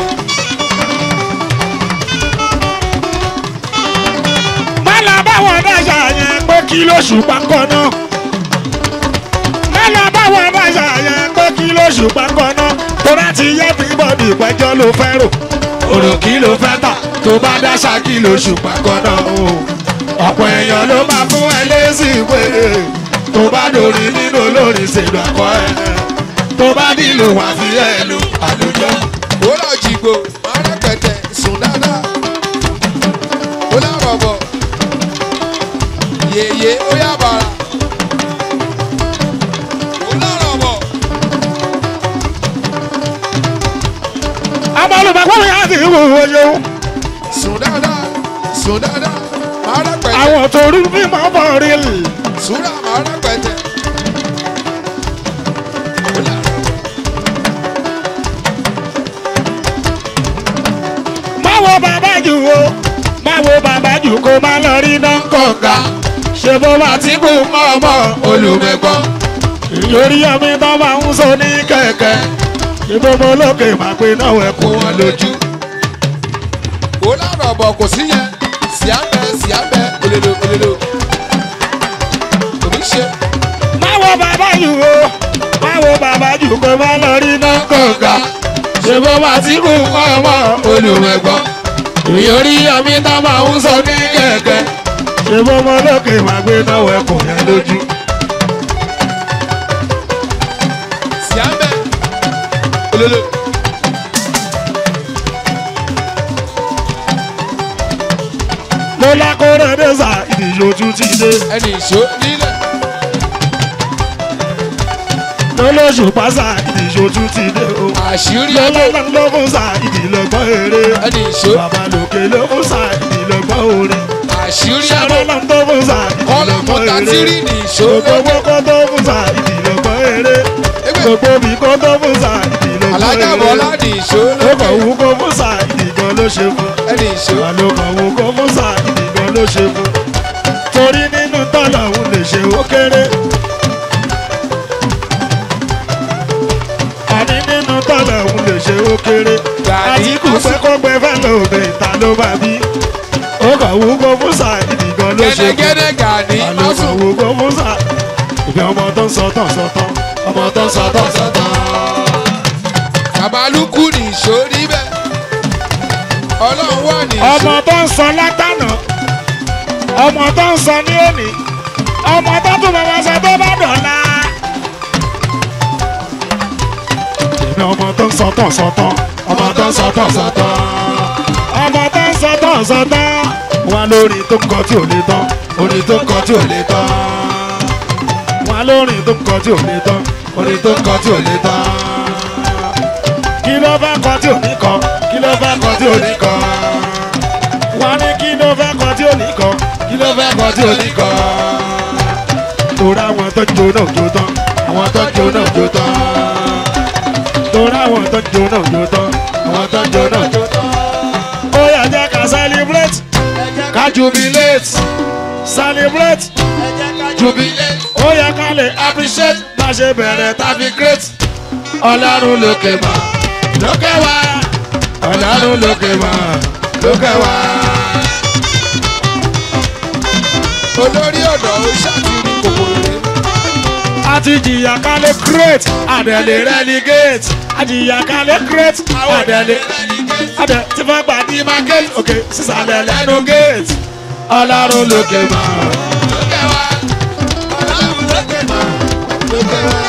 mọ́lá báwọn dáṣà yẹn pé kí lóṣù pákọ́ náà mọ́lá báwọn dáṣà yẹn pé kí lóṣù pákọ́ náà tó bá ti yẹ everybody ìpẹ́jọ́ ló fẹ́ rò òrò kí ló fẹ́ tà tó bá dáṣà kí lóṣù pàkọ́nà o. ọ̀pọ̀ èèyàn ló máa fún ẹ lésì pé tó bá dòrí nínú olórin ṣèlú àkọ́ ẹ. tó bá nílò wà fi ẹ lu àlùjọ. ó lọ jìgbò máa rẹpẹtẹ sùn dáadáa. ó lárọ̀ bọ̀ yèyé ó yá bàrà. ó lárọ̀ bọ̀. àmọ́ olùgbàgbọ́ mi á sì wò ó yẹ̀wò. sùn dáadáa sùn dáadáa máa rẹpẹtẹ. àwọn tó rí bí máa bọ̀ rí lì. Sùúrà máa rẹpẹtẹ. máa wo bàbá jù o máa wo bàbá jù kó má lọ rí náà kọ̀ọ̀gá ṣe bó bá ti kú mọ́ ọmọ Olùmẹ̀gbọ́n. lórí ọmọ tó máa ń sọ ní kẹ̀kẹ́ ìbomọ lókè máa pe náà ẹ̀ kó wọn lójú. Ó lárọ̀ bọ̀ kò sí yẹn. Síábẹ̀ olèlò. Kò ní ṣe. máa wo bàbá jù o máa wo bàbá jù kó má lọ rí náà kọ̀ọ̀gá ṣe bó bá ti kú mọ́ ọmọ Olùmẹ̀gbọ́n. lórí ọmọ tó máa ń sọ ní kẹ̀kẹ́ ìbomọ lókè máa pe náà ẹ̀ kó wọn lójú. Síábẹ̀ olèlò. mo lákòrò dẹ́sà ìdíjọ́ tún ti dé. Ẹni ìṣó nílẹ̀. lọ́lọ́sù pásá ìdíjọ́ tún ti dé o. Àṣírí ẹ̀bọ̀. lọ́lọ́lọ́ ló fún sa ìdílọ́gbọ́n eré. Ẹni ìṣó. bàbá lòkè ló fún sa ìdílọ́gbọ́n orin. Àṣírí ẹ̀bọ̀. lọ́lọ́ tó fún sa Kọ́lá ìdílọ́gbọ́n mọ́ta eré. tírí ní ìṣó. gbogbo kó tó fún sa ìdílọ́gbọ́n eré. gbogbo bí kó tó fún sa ìdílọ́gbọ́n eré. Alájà Bọ́lá ní ìṣó. ó kàn wú kó fún sa ìdígan ló ṣe fún. Ẹni ìṣó. àlòkàn wú kó fún sa ìdígan ló ṣe fún. torí nínú tọ́lọ̀ òun lè ṣe ó kéré. àní nínú tọ́lọ̀ òun lè ṣe ó kéré. àtìkù pé kó gbé fẹ́ lóde ìta ló bá bí. ó kàn wú kó fún sa ìdígan ló ṣe fún. Gẹ́gẹ́dẹ́ Gani àlòkàn Másùn. wú kó fún sa. ìfẹ́ ọmọ tó ń sọtàn sọtàn ọmọ tó ń sọtàn sọtàn. Babalúkú ní ìṣó níbẹ̀. Ọlọ́run wà ní ìṣó. ọmọ tó ń sọ látànà ọmọ tó ń sọ ní òní ọmọ tó tún bàbá sọ tó bá dọ̀la. èmi ọmọ tó ń sọtàn sọtàn ọmọ tó ń sọtàn sọtàn ọmọ tó ń sọtàn sọtàn wọn lórí tó ń kọ tí ò lè tán orin tó ń kọ tí ò lè tán wọn lórí tó ń kọ tí ò lè tán orin tó ń kọ tí ò lè tán kí ló fẹ́ kọ tí ò ní kọ kí ló fẹ́ kọ tí ò ní kọ wọ́n ní kí ló fẹ́ kọ tí ò ní kọ kí ló fẹ́ kọ tí ò ní kọ. torí àwọn tó jó náà jó tán àwọn tó jó náà jó tán torí àwọn tó jó náà jó tán àwọn tó jó náà jó tán. ó yá jẹ́ ká celebrate ká jubilate celebrate Jubilate. ó yẹ ká lè appreciate bá ṣe bẹ̀rẹ̀ tàbí great. ọlọ́run lókè mọ́ lókè wá ọlọ́run lókè mọ́ lókè wá. Olórí ọ̀dọ́ ó ṣàtìrí kòkòrò rẹ̀. àti jìyà kálẹ̀ great àdẹ̀lẹ̀ relegate àjìyà kálẹ̀ great àdẹ̀lẹ̀ àdẹ̀ tí fẹ́ gbà ní market òkè sísàlẹ̀ lẹ́nu gate. ọlọ́run lókè mọ́ Lókè wá. Ọlọ́run lókè mọ́. Lókè wá.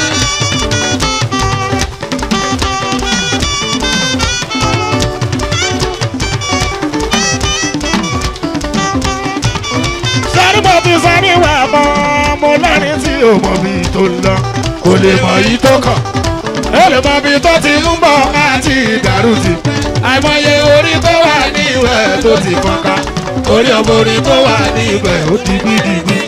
sẹ́ni mo ti sẹ́ni wà mọ́ mo lẹ́ni tí ò mọ̀ bí tó ń lọ kò lè mọ̀ yìí tó kàn ó lè mọ̀ bí tó ti ń bọ̀ àti ìdàrú ti àìmọye orí tó wà ní ìwẹ̀ tó ti fọ́nká orí ọmọ orí tó wà ní ìwẹ̀ ó ti gbídìgbí.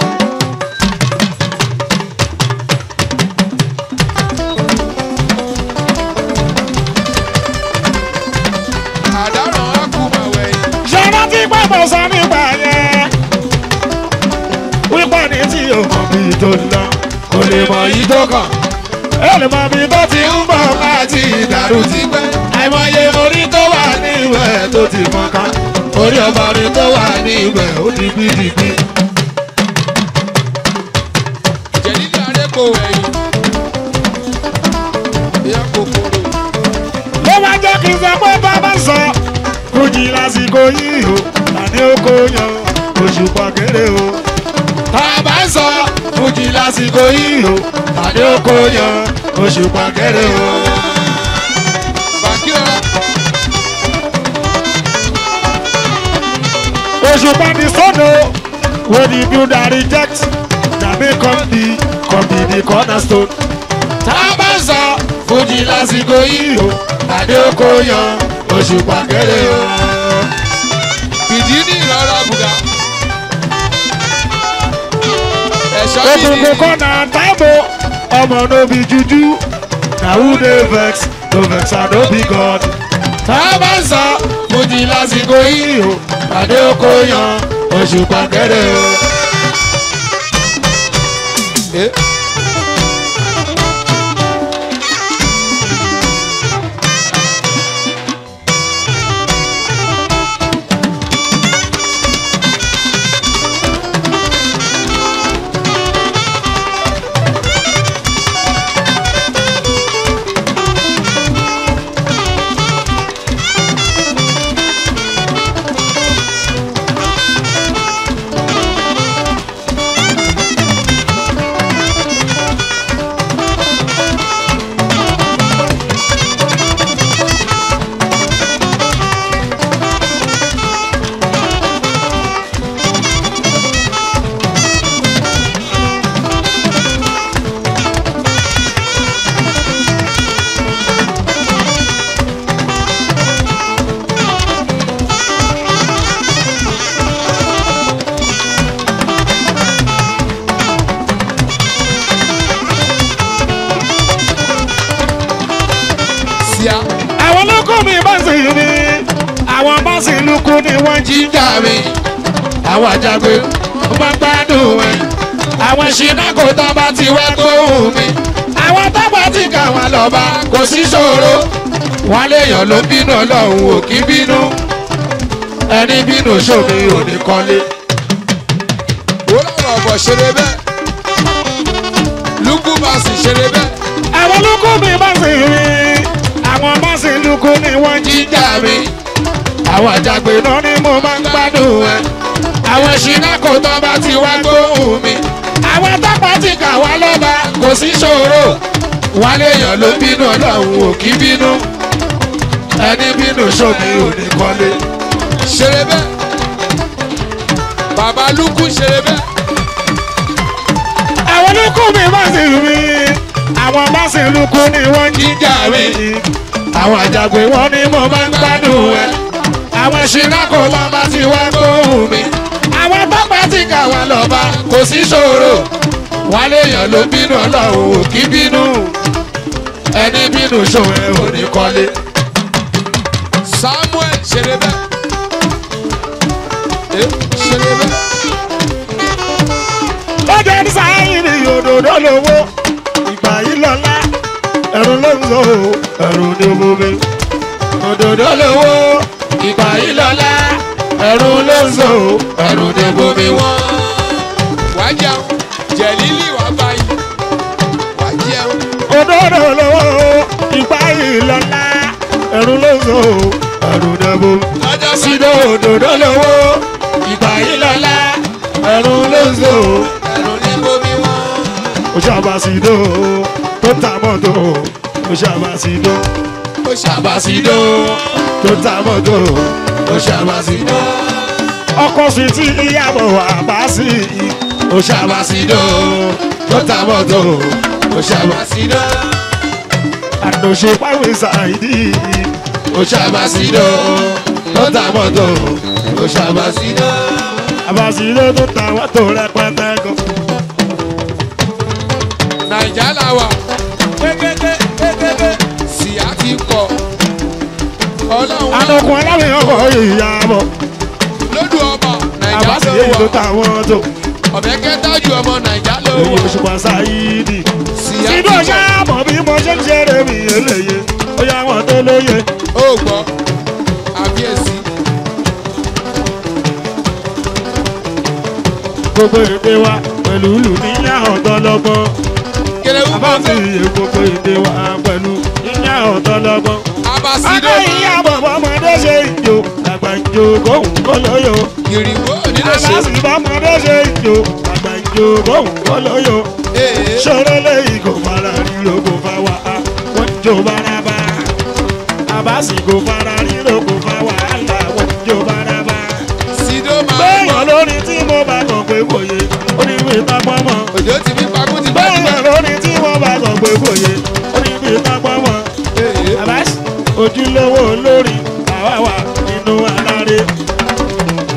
Àdáràn á kú mọ̀ wẹ̀yìn. ṣé rántí pé mo sọ nígbà yẹn wípé ní tí ò mọ̀ bí tó ń lọ kò lè mọ̀ yìí tó kàn ó lè mọ̀ bí tó ti ń bọ̀ àti ìdàrú ti pẹ́ àìmọye orí tó wà ní ìwẹ̀ tó ti fọ́nká orí ọmọ orí tó wà ní ìwẹ̀ ó ti gbídìgbí. Jẹ̀lílẹ̀ Adéko wẹ̀yìn. Ìyá kòkòrò. ló wá jẹ́ kí n sọ pé bàbá sọ kùjì lásìkò yìí o tàní oko yan oṣù pàkéré o. bàbá sọ kùjì lásìkò yìí o tàní oko yan oṣù pàkéré o. Bàkírà. oṣù pàdé sọ́nà wey the builder reject na me come be the cornerstone. bàbá sọ kùjì lásìkò yìí o tàní oko yan oṣù pàkéré o. ìdí ní ìrora bùgà. ẹ̀ṣọ́ Òkùnkùn kọ́nà táìmù ọmọ nóbi jújú. Na who dey vex, no vex and no be God. Tá a bá ń sọ, mo di lásìkò yìí o. Pàdé oko yan, oṣù pàkẹ́rẹ́ o. Àwọn olóko mi bá sì mi, àwọn bá sì lukú ni wọ́n jíjà mi. Àwọn àjàgbé bá gbádùn ẹ̀, àwọn ìṣìnà kò tán bá ti wá gbóhùn mi. Àwọn tábà ti kà wọ́n lọ́ba kò sí ṣòro. Wọ́n léèyàn ló bínú ọlọ́run ò kí bínú. Ẹni bínú ṣòmi ò ní kọ́lé. ó lọ́rọ̀ ọ̀bọ̀ ṣeré bẹ́ẹ̀. lukú bá sì ṣeré bẹ́ẹ̀. Àwọn olóko mi bá sì mi, àwọn bá sì lukú ni wọ́n jíjà mi. Àwọn àjàgbé náà ni mo máa ń gbádùn ẹ̀. Àwọn ìṣìnà kò tán bá ti wá gbóhùn mi. Àwọn tápá ti kà wá lọ́ba kò sí ṣòro. Wọ́n léèyàn ló bínú ọlọ́run ò kí bínú. Ẹni bínú ṣòmi ò ní kọ́lé. ṣeré bẹ́ẹ̀. bàbá lukú ṣeré bẹ́ẹ̀. Àwọn olóko mi bá sì mi, àwọn bá sì lukú ni wọ́n jíjà mi. Àwọn àjàgbé wọn ni mo máa ń gbádùn ẹ̀. Àwọn ìṣìnà kò tán bá ti wá gbóhùn mi. Àwọn tápá ti kà wá lọ́ba kò sí ṣòro. Wọ́n léèyàn ló bínú ọlọ́run ò kí bínú. Ẹni bínú ṣòwò ẹ̀ ò ní kọ́lé. samuel ṣeré bẹ́ẹ̀. ṣeré bẹ́ẹ̀. Lọ́jọ́ ní sáyìn ni òdòdó lówó. Ìgbà yìí lọ́lá, ẹ̀rù ló ń lò ó, ẹ̀rù ni mo mi. Òdòdó lówó. Ìgbà yìí lọ́lá, ẹ̀rù ló ń lò ó, ẹ̀rù ni mo mi wọ́n. wá jẹun jẹ̀lílì wá báyìí. wá jẹun. Òdòdó lówó. Ìgbà yìí lọ́lá, ẹ̀rù ló ń lò ó, ẹ̀rù ni mo mi. lọ́jọ́ sí Sídó òdòdó lówó. Ìgbà yìí lọ́lá, ẹ̀rù ló ń lò ó. ẹ̀rù ní bomi wọn. Òṣàbàṣìdó tó ta mọ́tò. Òṣàbàṣìdó. ó Àbàṣìdó tó ta mọ́tò. Òṣàbàṣìdó. Ọkọ̀ sí tí ìyàbọ̀ àbáṣì. Òṣàbàṣìdó tó ta mọ́tò. Òṣàbàṣìdó. Àdòṣe pàwé ṣàìdí. Òṣàbàṣìdó tó ta mọ́tò. Òṣàbàṣìdó. Àbàṣìdó tó ta mọ́tò rẹpẹtẹ gan. nàìjà làwà. gbẹgbẹgbẹ gbẹgbẹgbẹ sì á ti kọ. ọlọ́run Àdòkùn aláwìn ọkọ̀ ìyàbọ̀. lódù ọmọ nàìjà Àbáṣì ló yìí tó wà. ta mọ́tò. ọ̀bẹ kẹta ju ọmọ nàìjà ló Èyí wà. Òṣùpá Sáyídì. sì á ti Sídó kọ. ṣáàmọ̀ bí mo ṣe ń ṣeré mi eléye. Ó yá wọn tó lóye. ó gbọ́ àbíyèsí. Gbogbo èdè wa pẹ̀lú ìlú níyà ọ̀dọ́lọ́gbọ́n. kéré wú bá Àbáṣì fẹ́. yìí gbogbo èdè wa pẹ̀lú níyà ọ̀dọ́lọ́gbọ́n. abasido Ọkọ̀ ìyá bọ̀bọ̀ ọmọdé ṣe ìjò. Àgbà ìjò kóhùn kó lóyò. ìrìnwó nílé ṣe. Àbáṣì bọ́mọdé ṣe ìjò. Àgbà ìjò kóhùn kó lóyò. ee Ṣòro lẹ́yìn kò fara ríro kò fa wàhálà. Wọ́n jó baraba. Àbáṣì kò fara ríro kò fa wàhálà. Wọ́n jó baraba. sido máa ń Bẹ́ẹ̀yàn bọ̀. lórí tí mo bá kàn pé kò yé. Ó ní bí tápọ́ mọ́. òjò ti fi pagún ti bá Bẹ́ẹ̀yàn lórí tí mo bá kàn pé kò yé. Ó ní bí tápọ́ mọ́. ee Àbáṣì ojúlówó lórí àwa wà nínú aláré.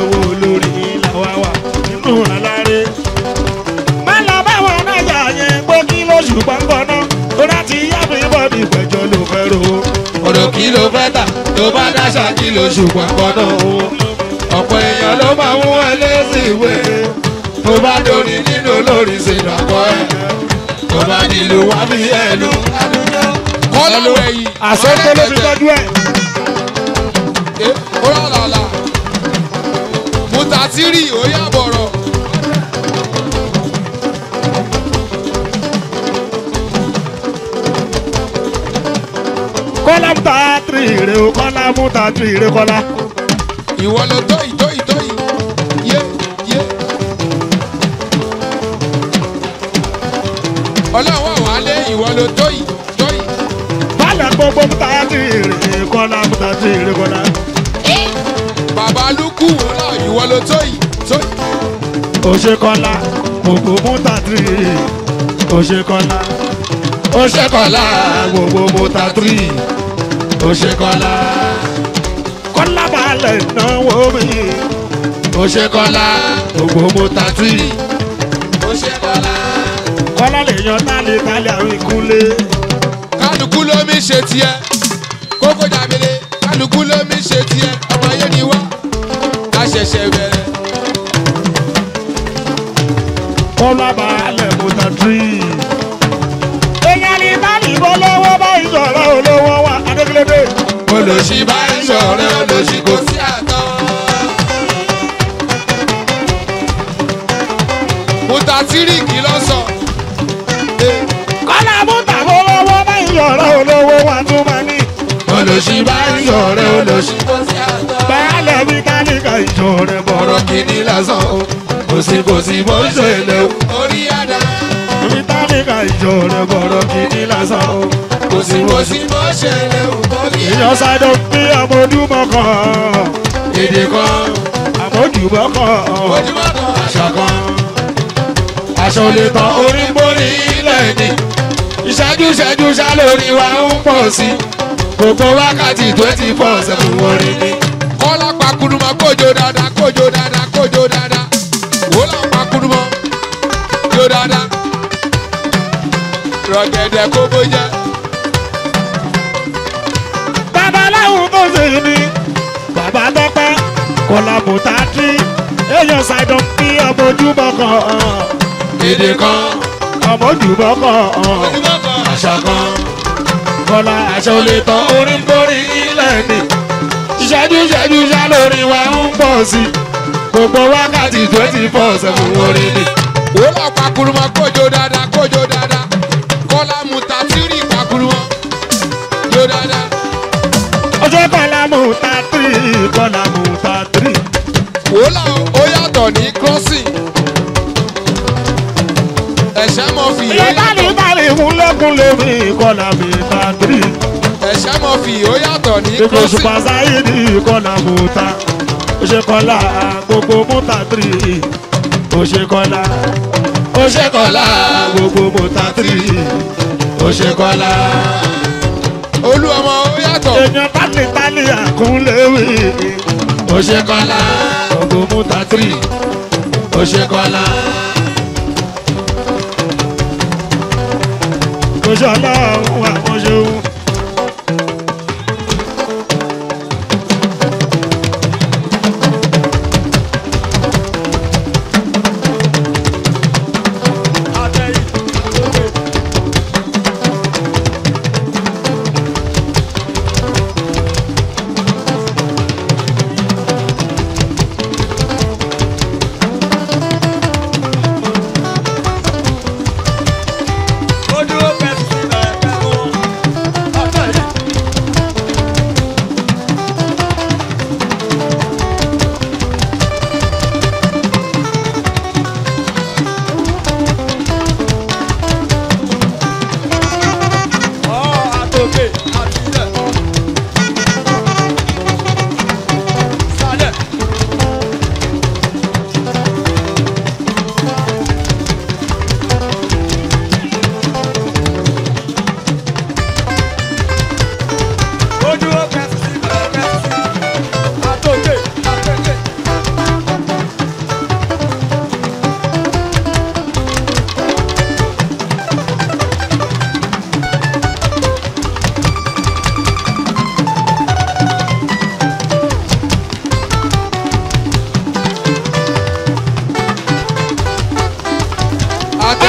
olówó olórí làwa wà nínú aláré. má lọ báwọn nájà yẹn pé kí lóṣù pọ́npọ́ná tó láti yá mi bọ́ọ̀dì ìpẹ́jọ́ ló fẹ́ ro. Ọ̀dọ̀ kí ló fẹ́ tà tó bá dáṣà kí ló ṣùgbọ́n kọ́nà o. Ọ̀pọ̀ èèyàn ló máa mú ẹ lẹ́sìn ìwé. Tó bá dorí nínú olórí ṣèdàpọ̀ ẹ̀. Tó bá nílò wá bí ẹnu. Kọ́lá wẹ̀yìn. àṣẹ ló fi tọ́jú ẹ̀. Ó lálàlà. Mutatiri ó yà bọ̀rọ̀. kọ́lá mú ta tiri rè o kọ́lá mú ta tiri rè kọ́lá. Ìwọ ló tóyì tóyì tóyì. Yé yé. Ọlọ́run àwọn alẹ́ ìwọ ló tóyì tóyì. bálẹ̀ gbogbo mú ta tiri rè kọ́lá mú ta tiri rè kọ́lá. Bàbá Lúkú wọ́lá ìwọ ló tóyì tóyì. ó ṣe kọ́lá gbogbo mú ta tiri rè ó ṣe kọ́lá. ó ṣe kọ́lá gbogbo mú ta tiri ó ṣe kọ́lá. kọ́lá balẹ̀ náwó mi ó ṣe kọ́lá gbogbo mú ta tiri Ó ṣe kọ́lá. kọ́lá lè yan tálẹ̀ tálẹ̀ àwọn ìkúlé. Kálukú ló mi ṣe tiẹ̀. Kókó jàmílé. Kálukú ló mi ṣe tiẹ̀. Ọmọ ayé ni wá. A ṣẹ̀ṣẹ̀ bẹ̀rẹ̀. kọ́lá balẹ̀ mú ta tiri. èèyàn ní báyìí bọ́ lọ́wọ́ báyìí sọ̀rọ̀ olówó wa adékèlédè. Olòṣì bá ń ṣọ̀rẹ́ olòṣì kò sí àtọ́. Mutatiri kì ló sọ. kọ́lá mú tàbó lọ́wọ́ báyìí sọ̀rọ̀ olówó wa tún máa ní. Olòṣì bá ń ṣọ̀rẹ́ olòṣì kò sí àtọ́. báyàlẹ̀ bí kálíkà ìṣòro bọ̀rọ̀. Ọ̀rọ̀ kìíní lásán o. Kò sí bó ń ṣẹlẹ̀ o. Orí àdá. bí kálíkà ìṣòro bọ̀rọ̀ kìíní lásán o. Kò sí bó ṣẹlẹ̀ o. èèyàn sáré bí àmójúmọ́ kan. Èdè kan, àmójúmọ́ kan. Ojúmọ́ kan. àṣà kan. Aṣọ lè tán orí borí ilẹ̀ ni. Ìṣẹ́jú ṣá lórí wa ń pọ̀ sí. Gbogbo wákàtí 24/7 orin ni. Kọ́lá pakurumọ kójó dáadáa kójó dáadáa kójó dáadáa. Wòlá pakurumọ jó dáadáa. Rọ̀gẹ̀dẹ̀ kó bó jẹ́. babaláwo tó ṣe ni bàbá tọ́pẹ́ kọ́lá mú ta tiri. èèyàn sáré bí àmójúmọ́ kan. Èdè kan, àmójúmọ́ kan. Ojúmọ́ kan. àṣà kan. kọ́lá Aṣọ lè tán orí borí ilẹ̀ ni. Ìṣẹ́jú ṣá lórí wa ń pọ̀ sí. Gbogbo wákàtí 24/7 orin ni. Wòlá pakurumọ kójó dáadáa kójó dáadáa. Kọ́lá Mutatiri pakurumọ jó dáadáa. ọjọ́ kọ́lá mú ta tiri kọ́lá mú ta tiri. Wòlá ó yàtọ̀ ní crossing. Ẹ̀ṣẹ́ mọ̀ fi ó ilé yàtọ̀. tálí múlẹ́kùnlé mi kọ́lá mi ta tiri. Ẹ̀ṣẹ́ mọ̀ fi ó yàtọ̀ ní gbogbo crossing. ṣùpá sáyidi kọ́lá mú ta. ó ṣe kọ́lá gbogbo mú ta tiri. ó ṣe kọ́lá Ó ṣe kọ́lá, gbogbo mú ta tiri. ó ṣe kọ́lá. Olú ọmọ ó yàtọ̀. èèyàn tálí àkúnléwì. Ó ṣe kọ́lá, gbogbo mú ta tiri. ó ṣe kọ́lá. kò ṣe ọlọ́run àwọn ṣeun.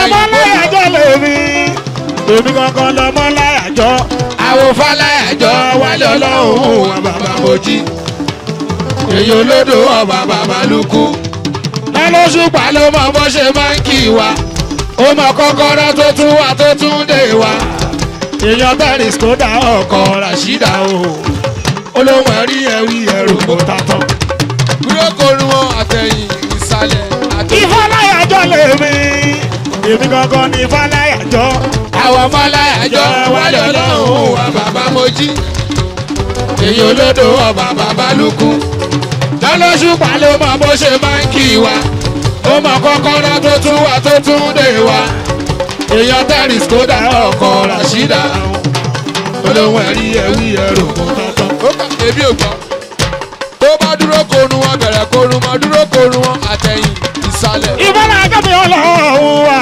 ọmọ láyàjọ́ lèmi èmi kankan lọmọ láyàjọ́ àwọn fàlàyàjọ wálé ọlọ́run wà bàbá mojí èyí olódò ọba bàbá lukú lọ́lọ́sùpá ló mọ bó ṣe máa ń kí wa ó mọ kọ́kọ́rọ́ tó tún wà tó tún dé wa èèyàn bẹ́ẹ̀rì skoda ọkọ̀ rashida o olóhùn ẹ̀rí ẹ̀rí ẹ̀rù kò tàtàn. dúró korun wọn àtẹ̀yìn ìsàlẹ̀ àtẹ̀yìn. ìfọláyàjọ́ lèmi èmi kankan ní ìfọláyàjọ́ àwọn fàlàyàjọ wálé ọlọ́run wà bàbá mojí èyí olódò ọba bàbá lukú lọ́lọ́sùpá ló mọ bó ṣe máa ń kí wa ó mọ kọ́kọ́rọ́ tó tún wà tó tún dé wa èèyàn bẹ́ẹ̀rì skoda ọkọ̀ rashida olóhùn ẹ̀rí ẹ̀rí ẹ̀rù kò tàtàn. ó kà èmi ò gbọ́ tó bá dúró korun wọn bẹ̀rẹ̀ korun wọn dúró korun wọn àtẹ̀yìn ìsàlẹ̀ ìfọláyàjọ́ mi ọlọ́run wà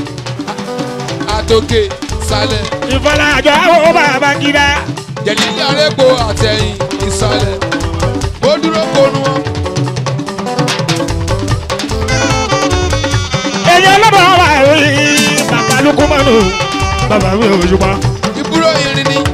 àtòkè ìsàlẹ̀ ìfọláyàjọ́ àwọn bàbá gíga jẹ̀lílì arẹ́pọ̀ àtẹ̀yìn ìsàlẹ̀ ó dúró korun wọn. èyí ọlọ́dọ̀ wà rí bàbá lukumanu bàbá mi ò ṣùgbọ́n. ìbúrò irin ni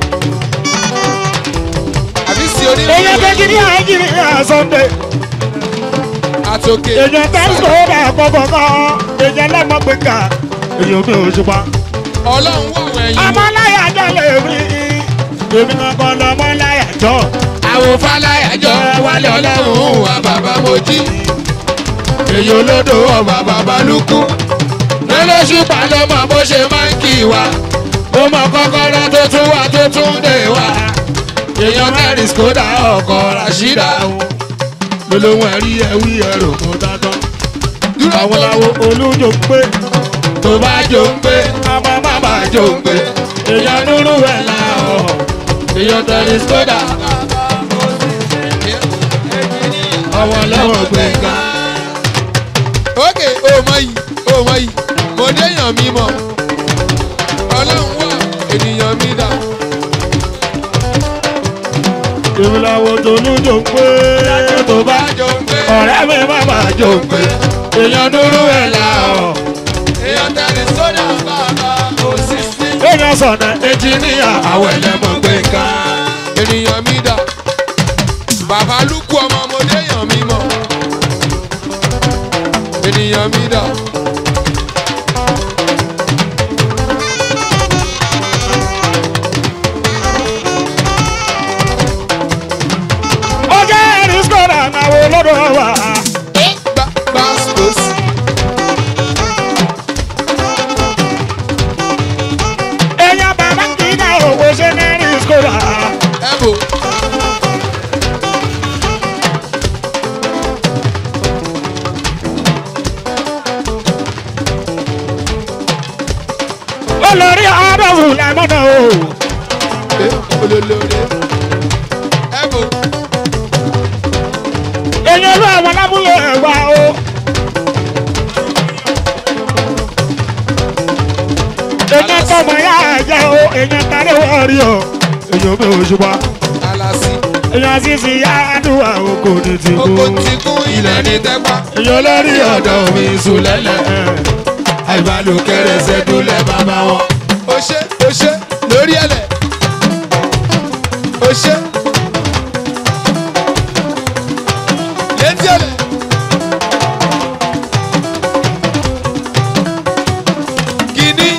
àbí sí onílù èyí kejì ní àjírí Sunday àtòkè èyí tẹ́sítọ̀ ó bá kọ́kọ́ kọ́ èyí ẹlẹ́mọ̀gbẹ̀gà èyí mi ò ṣùgbọ́n. ọlọ́run wà wẹ̀yìn ọmọ láyàjọ́ lèmi èmi kankan lọmọ láyàjọ́ àwọn fàlàyàjọ wálé ọlọ́run wà bàbá mojí èyí olódò ọba bàbá lukú lọ́lọ́sùpá ló mọ bó ṣe máa ń kí wa ó mọ kọ́kọ́rọ́ tó tún wà tó tún dé wa èèyàn bẹ́ẹ̀rì skoda ọkọ̀ rashida olóhùn ẹ̀rí ẹ̀wí ẹ̀rù kò tàtàn. dúró àwọn korun làwọn olùjọ pé tó bá jó ń gbé ọmọ bàbá jó ń gbé èèyàn dúró ẹ̀ láàọ̀ èèyàn bẹ́ẹ̀rì skoda ọwọ́ lọ́wọ́ gbẹ̀ngà. ókè òmọ yìí mo déyàn mi mọ̀ ọlọ́run wà ènìyàn mi dà. èmi làwọn olùjọ pé tó bá jọ ń gbé ọ̀rẹ́ mi bàbá jọ pé èèyàn dúró ẹ̀ láàọ̀ èèyàn tẹ̀lé sódà bàbá òsìsì èèyàn sọ̀nà ẹnjìníà àwọn ẹlẹ́mọ̀ gbẹ̀ngà. ènìyàn mi dà. bàbá lukú ọmọ mo déyàn mi mọ̀ ènìyàn mi dà. ọjọ́ ẹ̀rí skoda àwọn olódò wà. Bastos. èèyàn bàbá gíga òwò ṣe ní ẹ̀rí skoda. Ebo. olórí ọdọ̀wù lẹ́mọ́nà o. Olólórí. Ebo. èèyàn ló àwọn lábúlé ẹ̀wà o. èèyàn tọmọ yá ẹ̀jẹ̀ o èèyàn tàrí wọ́ọ̀rì o. èèyàn mi ò ṣùgbọ́n. Alasi. èèyàn sísì yá àdúrà o kò ní ti kú. Oko ti kún ilẹ̀ ní tẹ́pá. èèyàn lórí ọ̀dọ̀ mi sùn lẹ́lẹ̀ àìbálò kẹrẹsẹ̀ dúlẹ̀ bàbá wọn. Ó ṣe lórí ẹ̀lẹ̀. Ó ṣe. Létí ẹ̀lẹ̀. Kìíní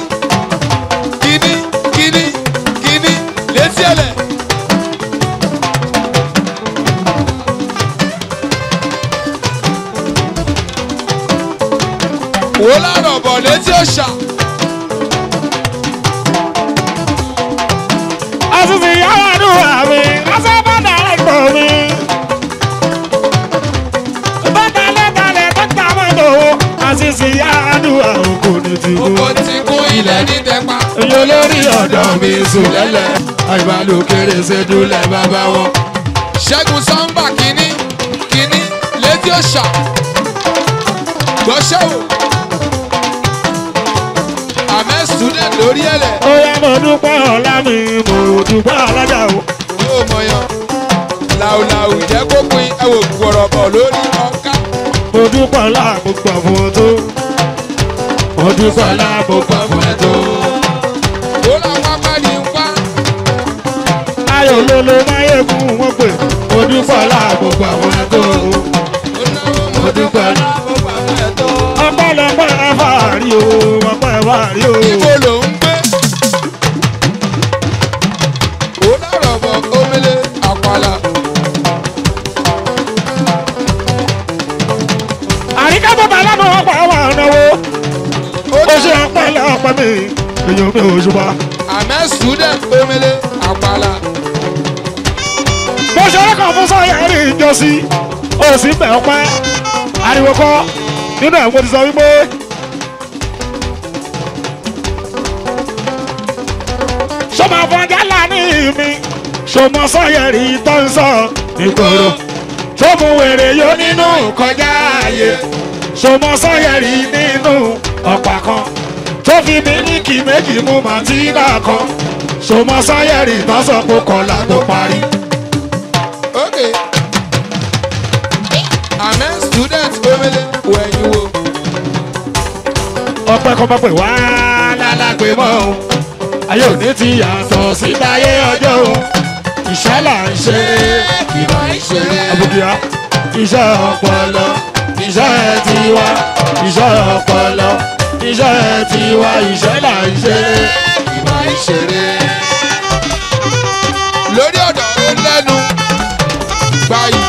létí ẹ̀lẹ̀. Wò lárọ̀ bọ̀ létí òòṣà. àṣìṣe yá àdúrà mi lọ́sẹ̀ bá dàrẹ́ gbọ̀ mi. bá dalẹ̀ tó ta mọ́tò àṣìṣe yá àdúrà o kò ní ti kú. Oko ti kún ilẹ̀ ní tẹ́pá. èèyàn lórí ọ̀dọ̀ mi sùn lẹ́lẹ̀ àìbálò kẹrẹsẹ̀ dúlẹ̀ bàbá wọn. Ṣẹ́gun Samba kìíní létí òòṣà. Gbọ́ṣẹ́ o. Àmẹ́ student lórí ẹ̀lẹ̀. ó yá mo dúpẹ́ ọ̀la mi mo dúpẹ́ ọ̀lájà o. Ó mọ̀yán. Làwùlàwù jẹ́ kó pin ẹ̀wò gbọ̀rọ̀bọ̀ lórí ọ̀ká. mo dúpẹ́ ọ̀la gbogbo àwọn tó. mo dúpẹ́ ọlá mo pọ̀ fún ẹ tó. ó làwọn apá ní ń pa. ayọ̀ lolo máyégún wọ́n pè mo dúpẹ́ ọlá mo pọ̀ fún ẹ tó. ó náwó mo dúpẹ́ ọlá mo pa fún ẹ tó. ọpẹ́lọpẹ́ fàárí o ọpẹ́ fàárí o. ibo ló ń gbé. ó lọ́rọ̀ bọ̀ omele àpàlà. àríkà bàbá lánàá ọ̀pọ̀ àwọn ànáwó ó ṣe ọpẹ́lẹ́ ọpẹ́ mi èèyàn mi ò ṣùgbọ́n. àmẹ́ student omele àpàlà. mo ṣe ọlọ́kàn fún sọ́yẹ́rì ìjọsí ó sì bẹ̀ ọpẹ́ ariwo kọ́ nínú ẹ̀ mo ti sọ wípé. sọmọ fọjálà ní mi sọmọ sọ́yẹ́rì tó ń sọ ìgboro sọmọ wèrè yóò nínú kọjá ààyè sọmọ sọ́yẹ́rì nínú ọ̀pá kan tó fi mílíkì méjì mú màtínà kan sọmọ sọ́yẹ́rì tó sọ pé kọlà tó parí. Okay. Amen student omele wẹ̀yìn wo. ọpẹ́ kọ́ bá pè wá lálágbé mọ́ o ayé òní ti yàtọ̀ sí táyé ọjọ́ o iṣẹ́ là ń ṣe ìmọ̀ ìṣeré. àbùkíyá iṣẹ́ ọpọlọ iṣẹ́ tiwa iṣẹ́ ọpọlọ iṣẹ́ tiwa iṣẹ́ là ń ṣe. ìmọ̀ ìṣeré. lórí ọ̀dọ̀ lẹ́nu báyìí.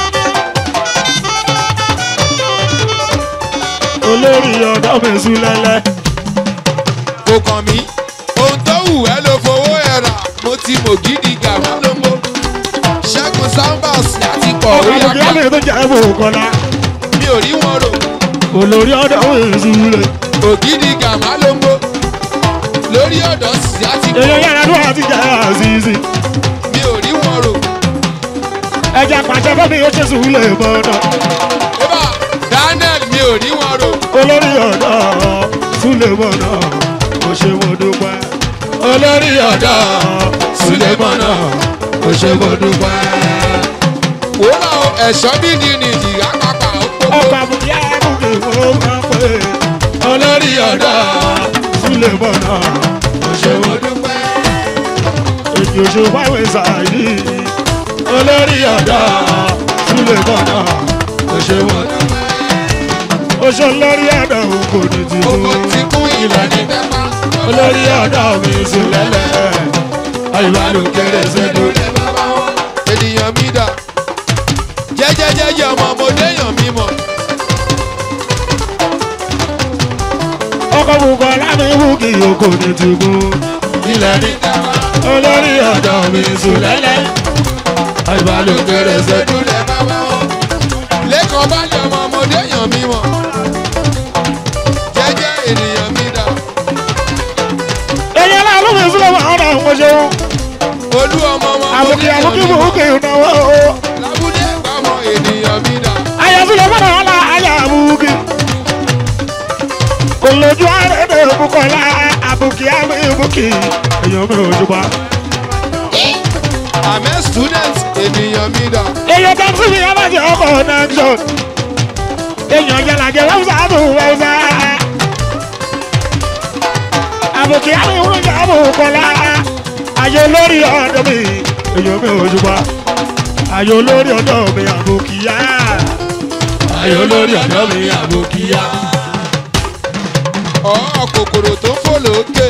olórí ọ̀dọ́ mi sùn lẹ́lẹ́. kò kàn mí ohun tó wù ẹ́ ló fowó ẹ̀ rà mo ti mọ̀ gidi gàmá ló mọ̀ ṣẹ́gun sambas láti pọ̀ orí àbùkíyá àká mi tó jẹ́ fòkànlá mi ò rí wọn rò olórí ọ̀dọ́ mi sùn lẹ́. ògidì gàmá ló mọ̀ lórí ọ̀dọ̀ sì láti pọ̀ èèyàn yàrá tó àti jẹ́ àṣìṣe mi ò rí wọn rò. ẹja pàṣẹ fẹ́mi ó ṣe sùn lè mọ́ náà. Eba Daniel mi ò rí wọn rò. olórí ọ̀dọ́ Sulemana ó ṣe mo dúpẹ́. olórí ọ̀dọ́ Sulemana ó ṣe mo dúpẹ́. wòlá o ẹ̀ṣọ́ bí ni nìyí àpapà ọkọ̀ òpópó. àbùkí àbùkí mo máa ń pè é. olórí ọ̀dọ́ Sulemana ó ṣe mo dúpẹ́. èjì oṣù wáwé sàyí. olórí ọ̀dọ́ Sulemana ó ṣe mo dúpẹ́. ó ṣe olórí ọ̀dọ́ kò ní ti kú. Oko ti kún ilẹ̀ ní pẹ́pà. olórí ọ̀dọ́ mi sùn lẹ́lẹ̀ àyùbálò kéré sẹ́dọ̀. Ènìyàn mi dà. Jẹ́jẹ́jẹ́jẹ́ ọmọ ọmọdé yàn mí mọ̀. ọkọ̀ bùkọ̀ lámì bùkì oko ní tìkú. ilẹ̀ ní olórí ọ̀dọ́ mi sùn lẹ́lẹ̀ àyùbálò kéré sẹ́dọ̀. Lẹ́kọ̀ọ́ bá lé ọmọ ọmọdé yàn mí mọ̀. Jẹ́jẹ́ ènìyàn mi dà. èyí náà ló fi sílẹ̀ wọ́n ọ̀nà àwọn ṣeun. Olú ọmọ àbùkí ọmọdé yàn àbùkí mí mọ̀. bùkì náwó. Lábúlé ìpamọ́ ènìyàn mi dà. ayọ̀sílẹ̀ fọ́nà ọ̀la ayà àbùkí. olójú àrẹ̀dẹ̀ bùkọ̀lá àbùkí àmì bùkì èèyàn mi ò jùbọ̀. Àmẹ́ student ènìyàn mi dà. èèyàn tó ń sìn mí alájẹ ọkọ̀ connection. èèyàn jẹlajẹ wẹ́wùsà tó wẹ́wùsà. àbùkí àmì bùkì àbùkọ̀lá ayé lórí ọ̀dọ́ mi èèyàn mi ò jùbọ̀. ayé lórí ọ̀dọ́ mi àbùkíyá. ayé lórí ọ̀dọ́ mi àbùkíyá. Ọ̀ọ́ kòkòrò tó ń fò lókè.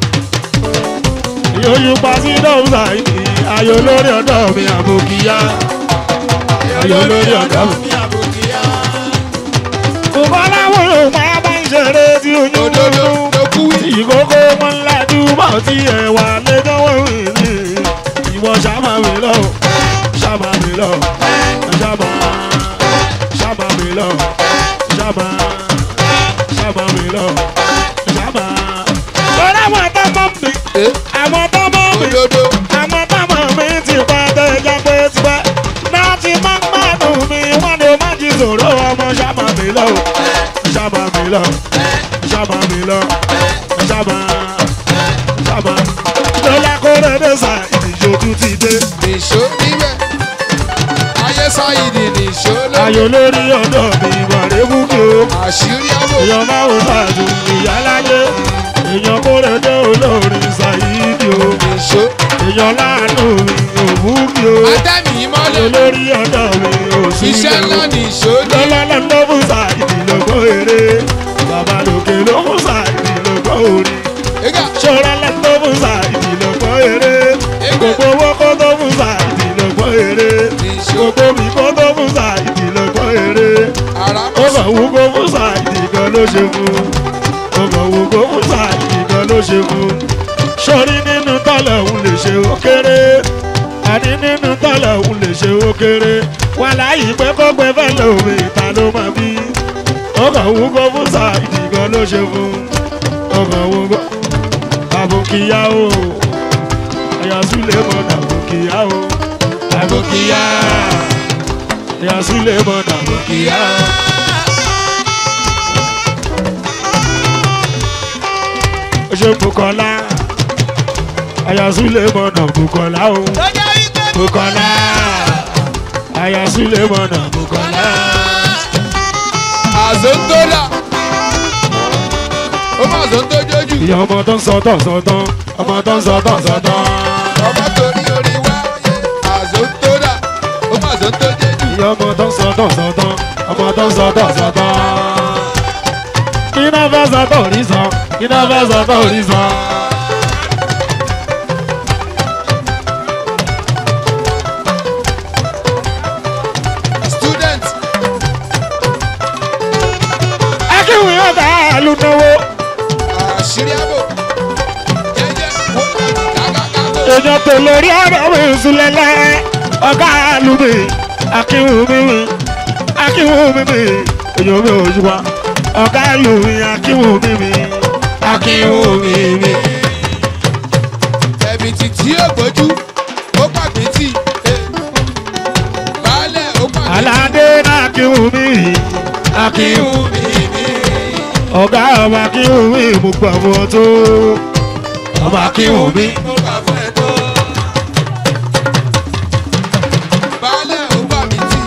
yóò pa sí dọ́wùsà yìí ayé lórí ọ̀dọ́ mi àbùkíyá. ayé lórí ọ̀dọ́ mi. Bùkọ́láwò ló máa bá ń ṣeré tí oyún Òdodo lóyún. ló kú wí. Ìkókó wọn lájú bọ̀ tí ẹ̀wà lẹ́jọ́wọ́ ìrìn. Ìwọ ṣàmà mi lọ, ṣàmà mi lọ, ṣàmà mi lọ, ṣàmà mi lọ, ṣàmà. Bọ́lá àwọn tọ́mọ mi, àwọn tọ́mọ mi, Òdodo àwọn tọ́mọ mi ti pa tẹ́jà pé tipẹ́. Náà ti máa ń gbádùn mi, wọ́n lè má jí sòrò ọmọ ṣàmà mi lọ, ṣàmà mi lọ, ṣàmà mi lọ, ṣàmà. Lọ́lá kó rẹ̀ dé sà ìdíjọ́jú ti dé. nìṣó níbẹ̀. Ayé sáyidì nìṣó ló. Ayọ̀ lórí ọ̀dọ́ mi ìwàrẹ́ búkì o. Àṣírí àbò. Èèyàn máa ń fàdù ìyáláyé Akérèdé olórin Saheed o. Nìṣó. Èèyàn láàánú mi ò mú kí o. Adẹ́mi mọ́lẹ̀. Olórí ọ̀dọ́ mi ò sí Iṣẹ́ ńlá nìṣó ní. lọ́lọ́lọ́ ló fún Saheed lọ́gbọ́n eré. Bàbá lòkè ló fún Saheed lọ́gbọ́n orin. Ega. Ṣọ́ra lẹ́ tó fún Saheed lọ́gbọ́n eré. Gbogbo owó kó tó fún Saheed lọ́gbọ́n eré. Nìṣó. Gbogbo mi kó tó fún Saheed lọ́gbọ́n eré. Ara Ó mọ̀ kàn wú kó fún Saheed gan ló ṣe fún. Ó kàn wú kó fún Saheed gan ló ṣe fún. Sórí nínú tọ́lọ̀ òun lè ṣe ó kéré. Àní nínú tọ́lọ̀ òun lè ṣe ó kéré. Wà láyé pé kó gbé fẹ́ lómi ìta ló máa bí. Ó kàn wú kó fún Saheed gan ló ṣe fún. Ó kàn wú kó. Àbòkíyá o. Àyàsúlẹ̀ mọ̀nà àbòkíyá o. Àbòkíyá. Àyàsúlẹ̀ mọ̀nà àbòkíyá. Ó ṣe Bùkọ́lá. Àyàsúlẹ̀ mọ̀nà Bùkọ́lá o. Bùkọ́lá. Àyàsúlẹ̀ mọ̀nà Bùkọ́lá. àzóńtólà. Ó máa zóńtójójú. Ìyá ọmọ tó ń sọtọ̀ sọtọ̀. Ọmọ tó ń sọtọ̀ sọtọ̀. Ọmọ torí orí wáyé. Àzóńtólà. Ó máa zóńtójójú. Ìyá ọmọ tó ń sọtọ̀ sọtọ̀. Ọmọ tó ń sọtọ̀ sọtọ̀. Iná fẹ́ sọtọ̀ òrí sọ. Iná fẹ́ sọtọ̀ òrí sọ. Student. Akíwì ọ̀tá àlùnáwó. Àṣírí àbò. Jẹ́jẹ́. Kákákákò. Èèyàn tó lórí ọ̀rọ̀ mi ìsúlẹ̀lẹ̀. Ọ̀gá àlùmí. Akíwì mímí. Akíwì mímí. Èèyàn mi ò yíwa. Ọ̀gá àlùmí. Akíwì mímí. Akíwì mímí. Ẹ̀mí títí ògbójú. Ó pàgbé tì. Baálẹ̀ ó pàgbé tì. Aládé náà akíwì mímí. Akíwì. Ọ̀gá ọmọ akíwì mímí. Mo gbà fún ọ tó. Ọmọ akíwì mímí. Ó bà fún ẹ tó. Baálẹ̀ ó pàgbé tì.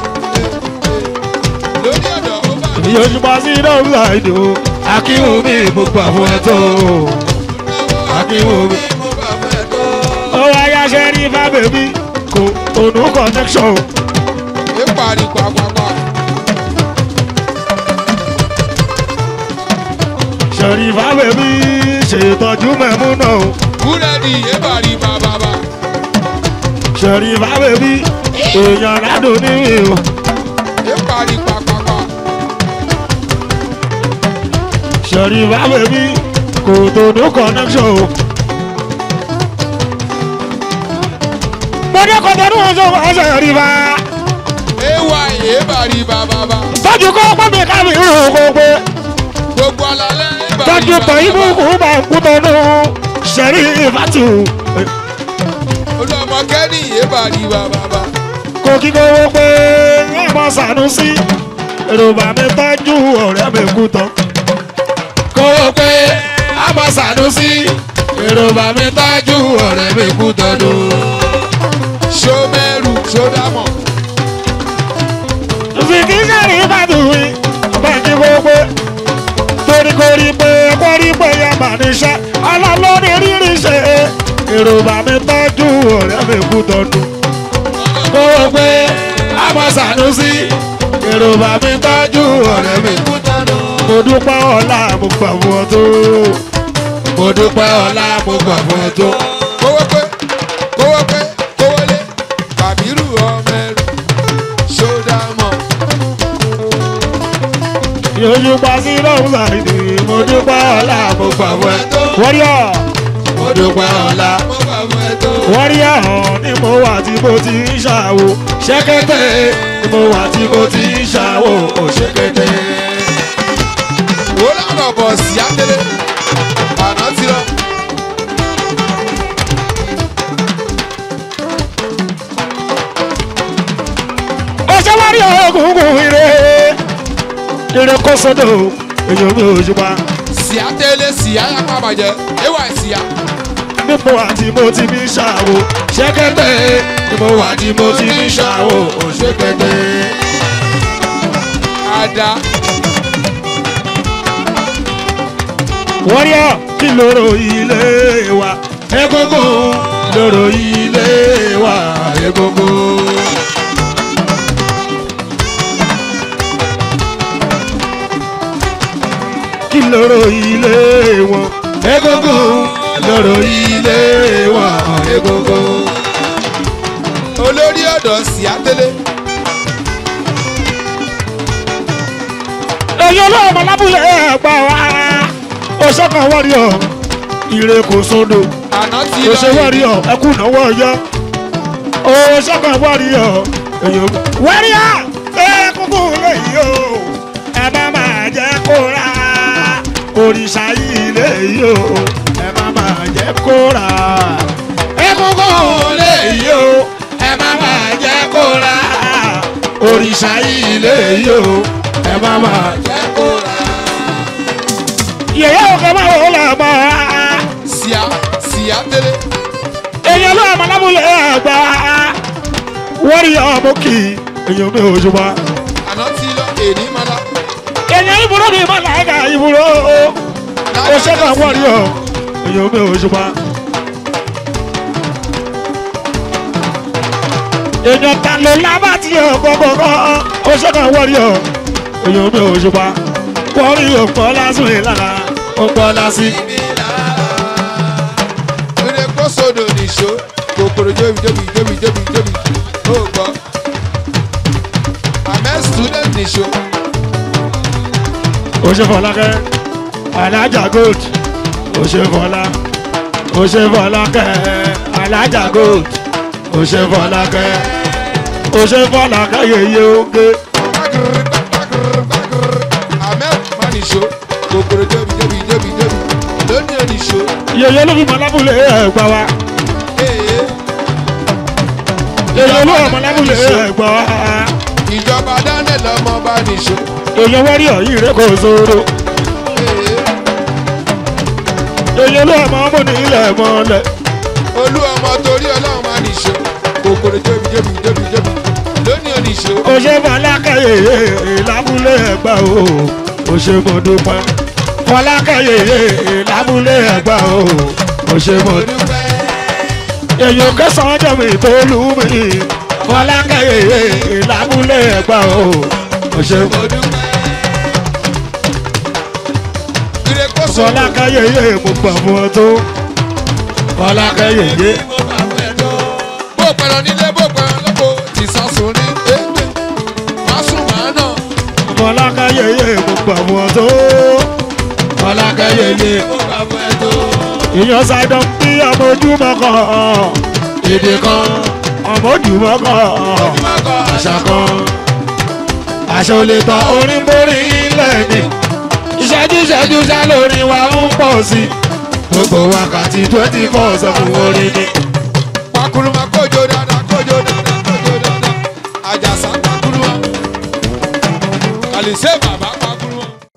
Lórí ọ̀dọ̀ ó bà mí. Ìyóṣùpá sí dọ́gba ìdò. Akíwì mímí. Mo gbà fún ẹ tó. Akíwì mímí. Ó bà fún ẹ tó. Ó wáyá ṣe rí fá bèbí. Kò ònú connection. Ẹ parí pàpàpà. Ṣèrífà bèbí ṣètọ́jú mẹ́múnà o. Búrẹ́dì ẹ parí bàbàbà. Ṣèrífà bèbí èèyàn ládùn níwì o. Ẹ parí pàpàpà. Ṣèrífà bèbí kò tònú connection o. Bọ́dé kò tònú ọjọ́ Ṣèrífà. Ẹ wà ẹ parí bàbàbà. Tọ́jú kó pọ́ mi ká mi rò kó pé. Gbogbo alalẹ́ ẹ parí Tọ́jú tọ̀ ibú kò bá kú tọ́nú. Ṣèrífà tù. Olọ́mọ kẹ́ni ẹ parí bàbàbà. Kò kí kó wó pé ẹ mọ Sànúsí. Èrò bá mi tọ́jú ọ̀rẹ́ mi kú tán. Kó wó pé a mọ Sànúsí. Èrò bá mi tọ́jú ọ̀rẹ́ mi kú tọ́dún. Ṣó mẹ́rù ṣó dámọ̀. Fìkì sẹ́rí ìbàdàn mi. Ọba kí kó pé torí kórí pé yẹ mà níṣẹ́. Ọlọ́lọ́ni rírí ṣe. Èrò bá mi tọ́jú ọ̀rẹ́ mi kú tọ́dún. Kó wó pé a mọ Sànúsí. Èrò bá mi tọ́jú ọ̀rẹ́ mi kú tọ́dún. Mo dúpẹ́ ọ̀la mo gbà fún ọ tó. Mo dúpẹ́ ọ̀la mo gbà fún ọ tó. Kówó pé kówó lé. Kàbírù ọmọ ẹrù. Ṣó dámọ̀. Yóò pa sí lọ́wọ́ ìdí. Mo dúpẹ́ ọ̀la mo gbà fún ẹ tó. Wọ́ríọ̀. Mo dúpẹ́ ọ̀la. Mo bà fún ẹ tó. Wọ́ríọ̀ ni mo wà tí mo ti ń ṣàwò. Ṣẹ́kẹ́tẹ́ ni mo wà tí mo ti ń ṣàwò. Ò ṣẹ́kẹ́tẹ́. Wò lọ́nà bọ̀ sí àtẹlẹ. Àná ti lọ. Ó ṣe wá rí ọ̀gùngùn ire. Ire kó sódò. Èyí ò mi ò ṣùpá. Sí àtẹlẹ sí àyàpá bàjẹ́. Ewa ìsìyà. Ni mo wà tí mo ti fi ń ṣàwò. Ṣẹ́kẹ́tẹ́ ni mo wà tí mo ti fi ń ṣàwò. Ò ṣẹ́kẹ́tẹ́. Ada. wọ́ríọ̀ kí lóró ilé wa egungun lóró ilé wa egungun. kí lóró ilé wọn egungun lóró ilé wa egungun. olórí ọ̀dọ́ sí àtẹlẹ. èyí olóòmọ lábúlé ẹgbà wa oṣookan wọ́ríọ̀ ire kò sódò àná ti oṣù wọ́ríọ̀ ẹkú náwó ọyọ́ oṣookan wọ́ríọ̀ èyí wọ́ríọ̀ egungun lèyí o ẹ má máa jẹ́ kó rà òrìṣà yìí lèyí o ẹ má máa jẹ́ kó rà egungun lèyí o ẹ má máa jẹ́ kó rà òrìṣà yìí lèyí o ẹ má máa jẹ́ kó rà. yẹ̀yẹ́ òkè máa wò lọ mọ́ síá tẹ́lẹ̀. èyàn ló àmọ́ lábúlé ẹ̀gbá wọ́ríọ̀ mọ́kì èyàn mi ò ṣùgbọ́n. àná ti lọ èní mọ́lá. èyàn ìbúrò mi má láìka ìbúrò ó ṣẹ́gun wọ́ríọ̀ èyàn mi ò ṣùgbọ́n. èyàn ta ló lábàtì ọ̀gọ́gọ́gọ́ ó ṣẹ́gun wọ́ríọ̀ èyàn mi ò ṣùgbọ́n. wọ́ríọ̀ pọ̀ lásùn ìlànà ó pọ̀ lásì. lórí kó sódò nìṣó kòkòrò jóbi ó gbọ́. àmẹ́ student nìṣó. Òṣèfọlákẹ́ alájà gold Òṣèfọlákẹ́ alájà gold Òṣèfọlákẹ́ yeye oge. àmẹ́ má nìṣó kòkòrò jóbi lónìí oníṣó. yeye olófin lábúlé ẹ̀gbá wa yeye olófin lábúlé ẹ̀gbá wa. ìjọba dánlẹ̀ lọ́mọ bá nìṣó. èyàn wọ́ríọ̀ yìí rẹ̀ kò sóró. èyí olú ọmọ ọmọ ní ilẹ̀ mọ́lẹ̀. olú ọmọ torí ọlọ́run máa nìṣó kòkòrò jóbi lónìí oníṣó. Òṣèfọlákẹ́ yeye lábúlé ẹ̀gbá o Òṣèmọ̀dúpẹ́ Fọlákẹ́ yeye lábúlé ẹ̀gbá o Òṣèmọ̀dúpẹ́. èyí kẹsàn-án jẹ̀mí tó lù mí Fọlákẹ́ yeye lábúlé ẹ̀gbá o Òṣèmọ̀dúpẹ́. Fọlákẹ́ yeye mo gbà fún ọ tó Fọlákẹ́ yeye. bó pẹ̀lú nílé bó pẹ̀lú lóko ti sásùn ní ẹgbẹ́ másùn máa nà. Fọlákẹ́ yeye mo gbà fún ọ tó Fọlákẹ́ yeye mo gbà fún ẹ tó. ìyàn ṣàìdán bí ọmọ ojúmọ́ kan èdè kan ọmọ ojúmọ́ kan àṣà kan àṣà ò lè tán orin borí ilẹ̀ ni ìṣẹ́jú ṣá lórí wa ń pọ̀ sí gbogbo wákàtí 24/7 orin ni. Pakuruma kojo da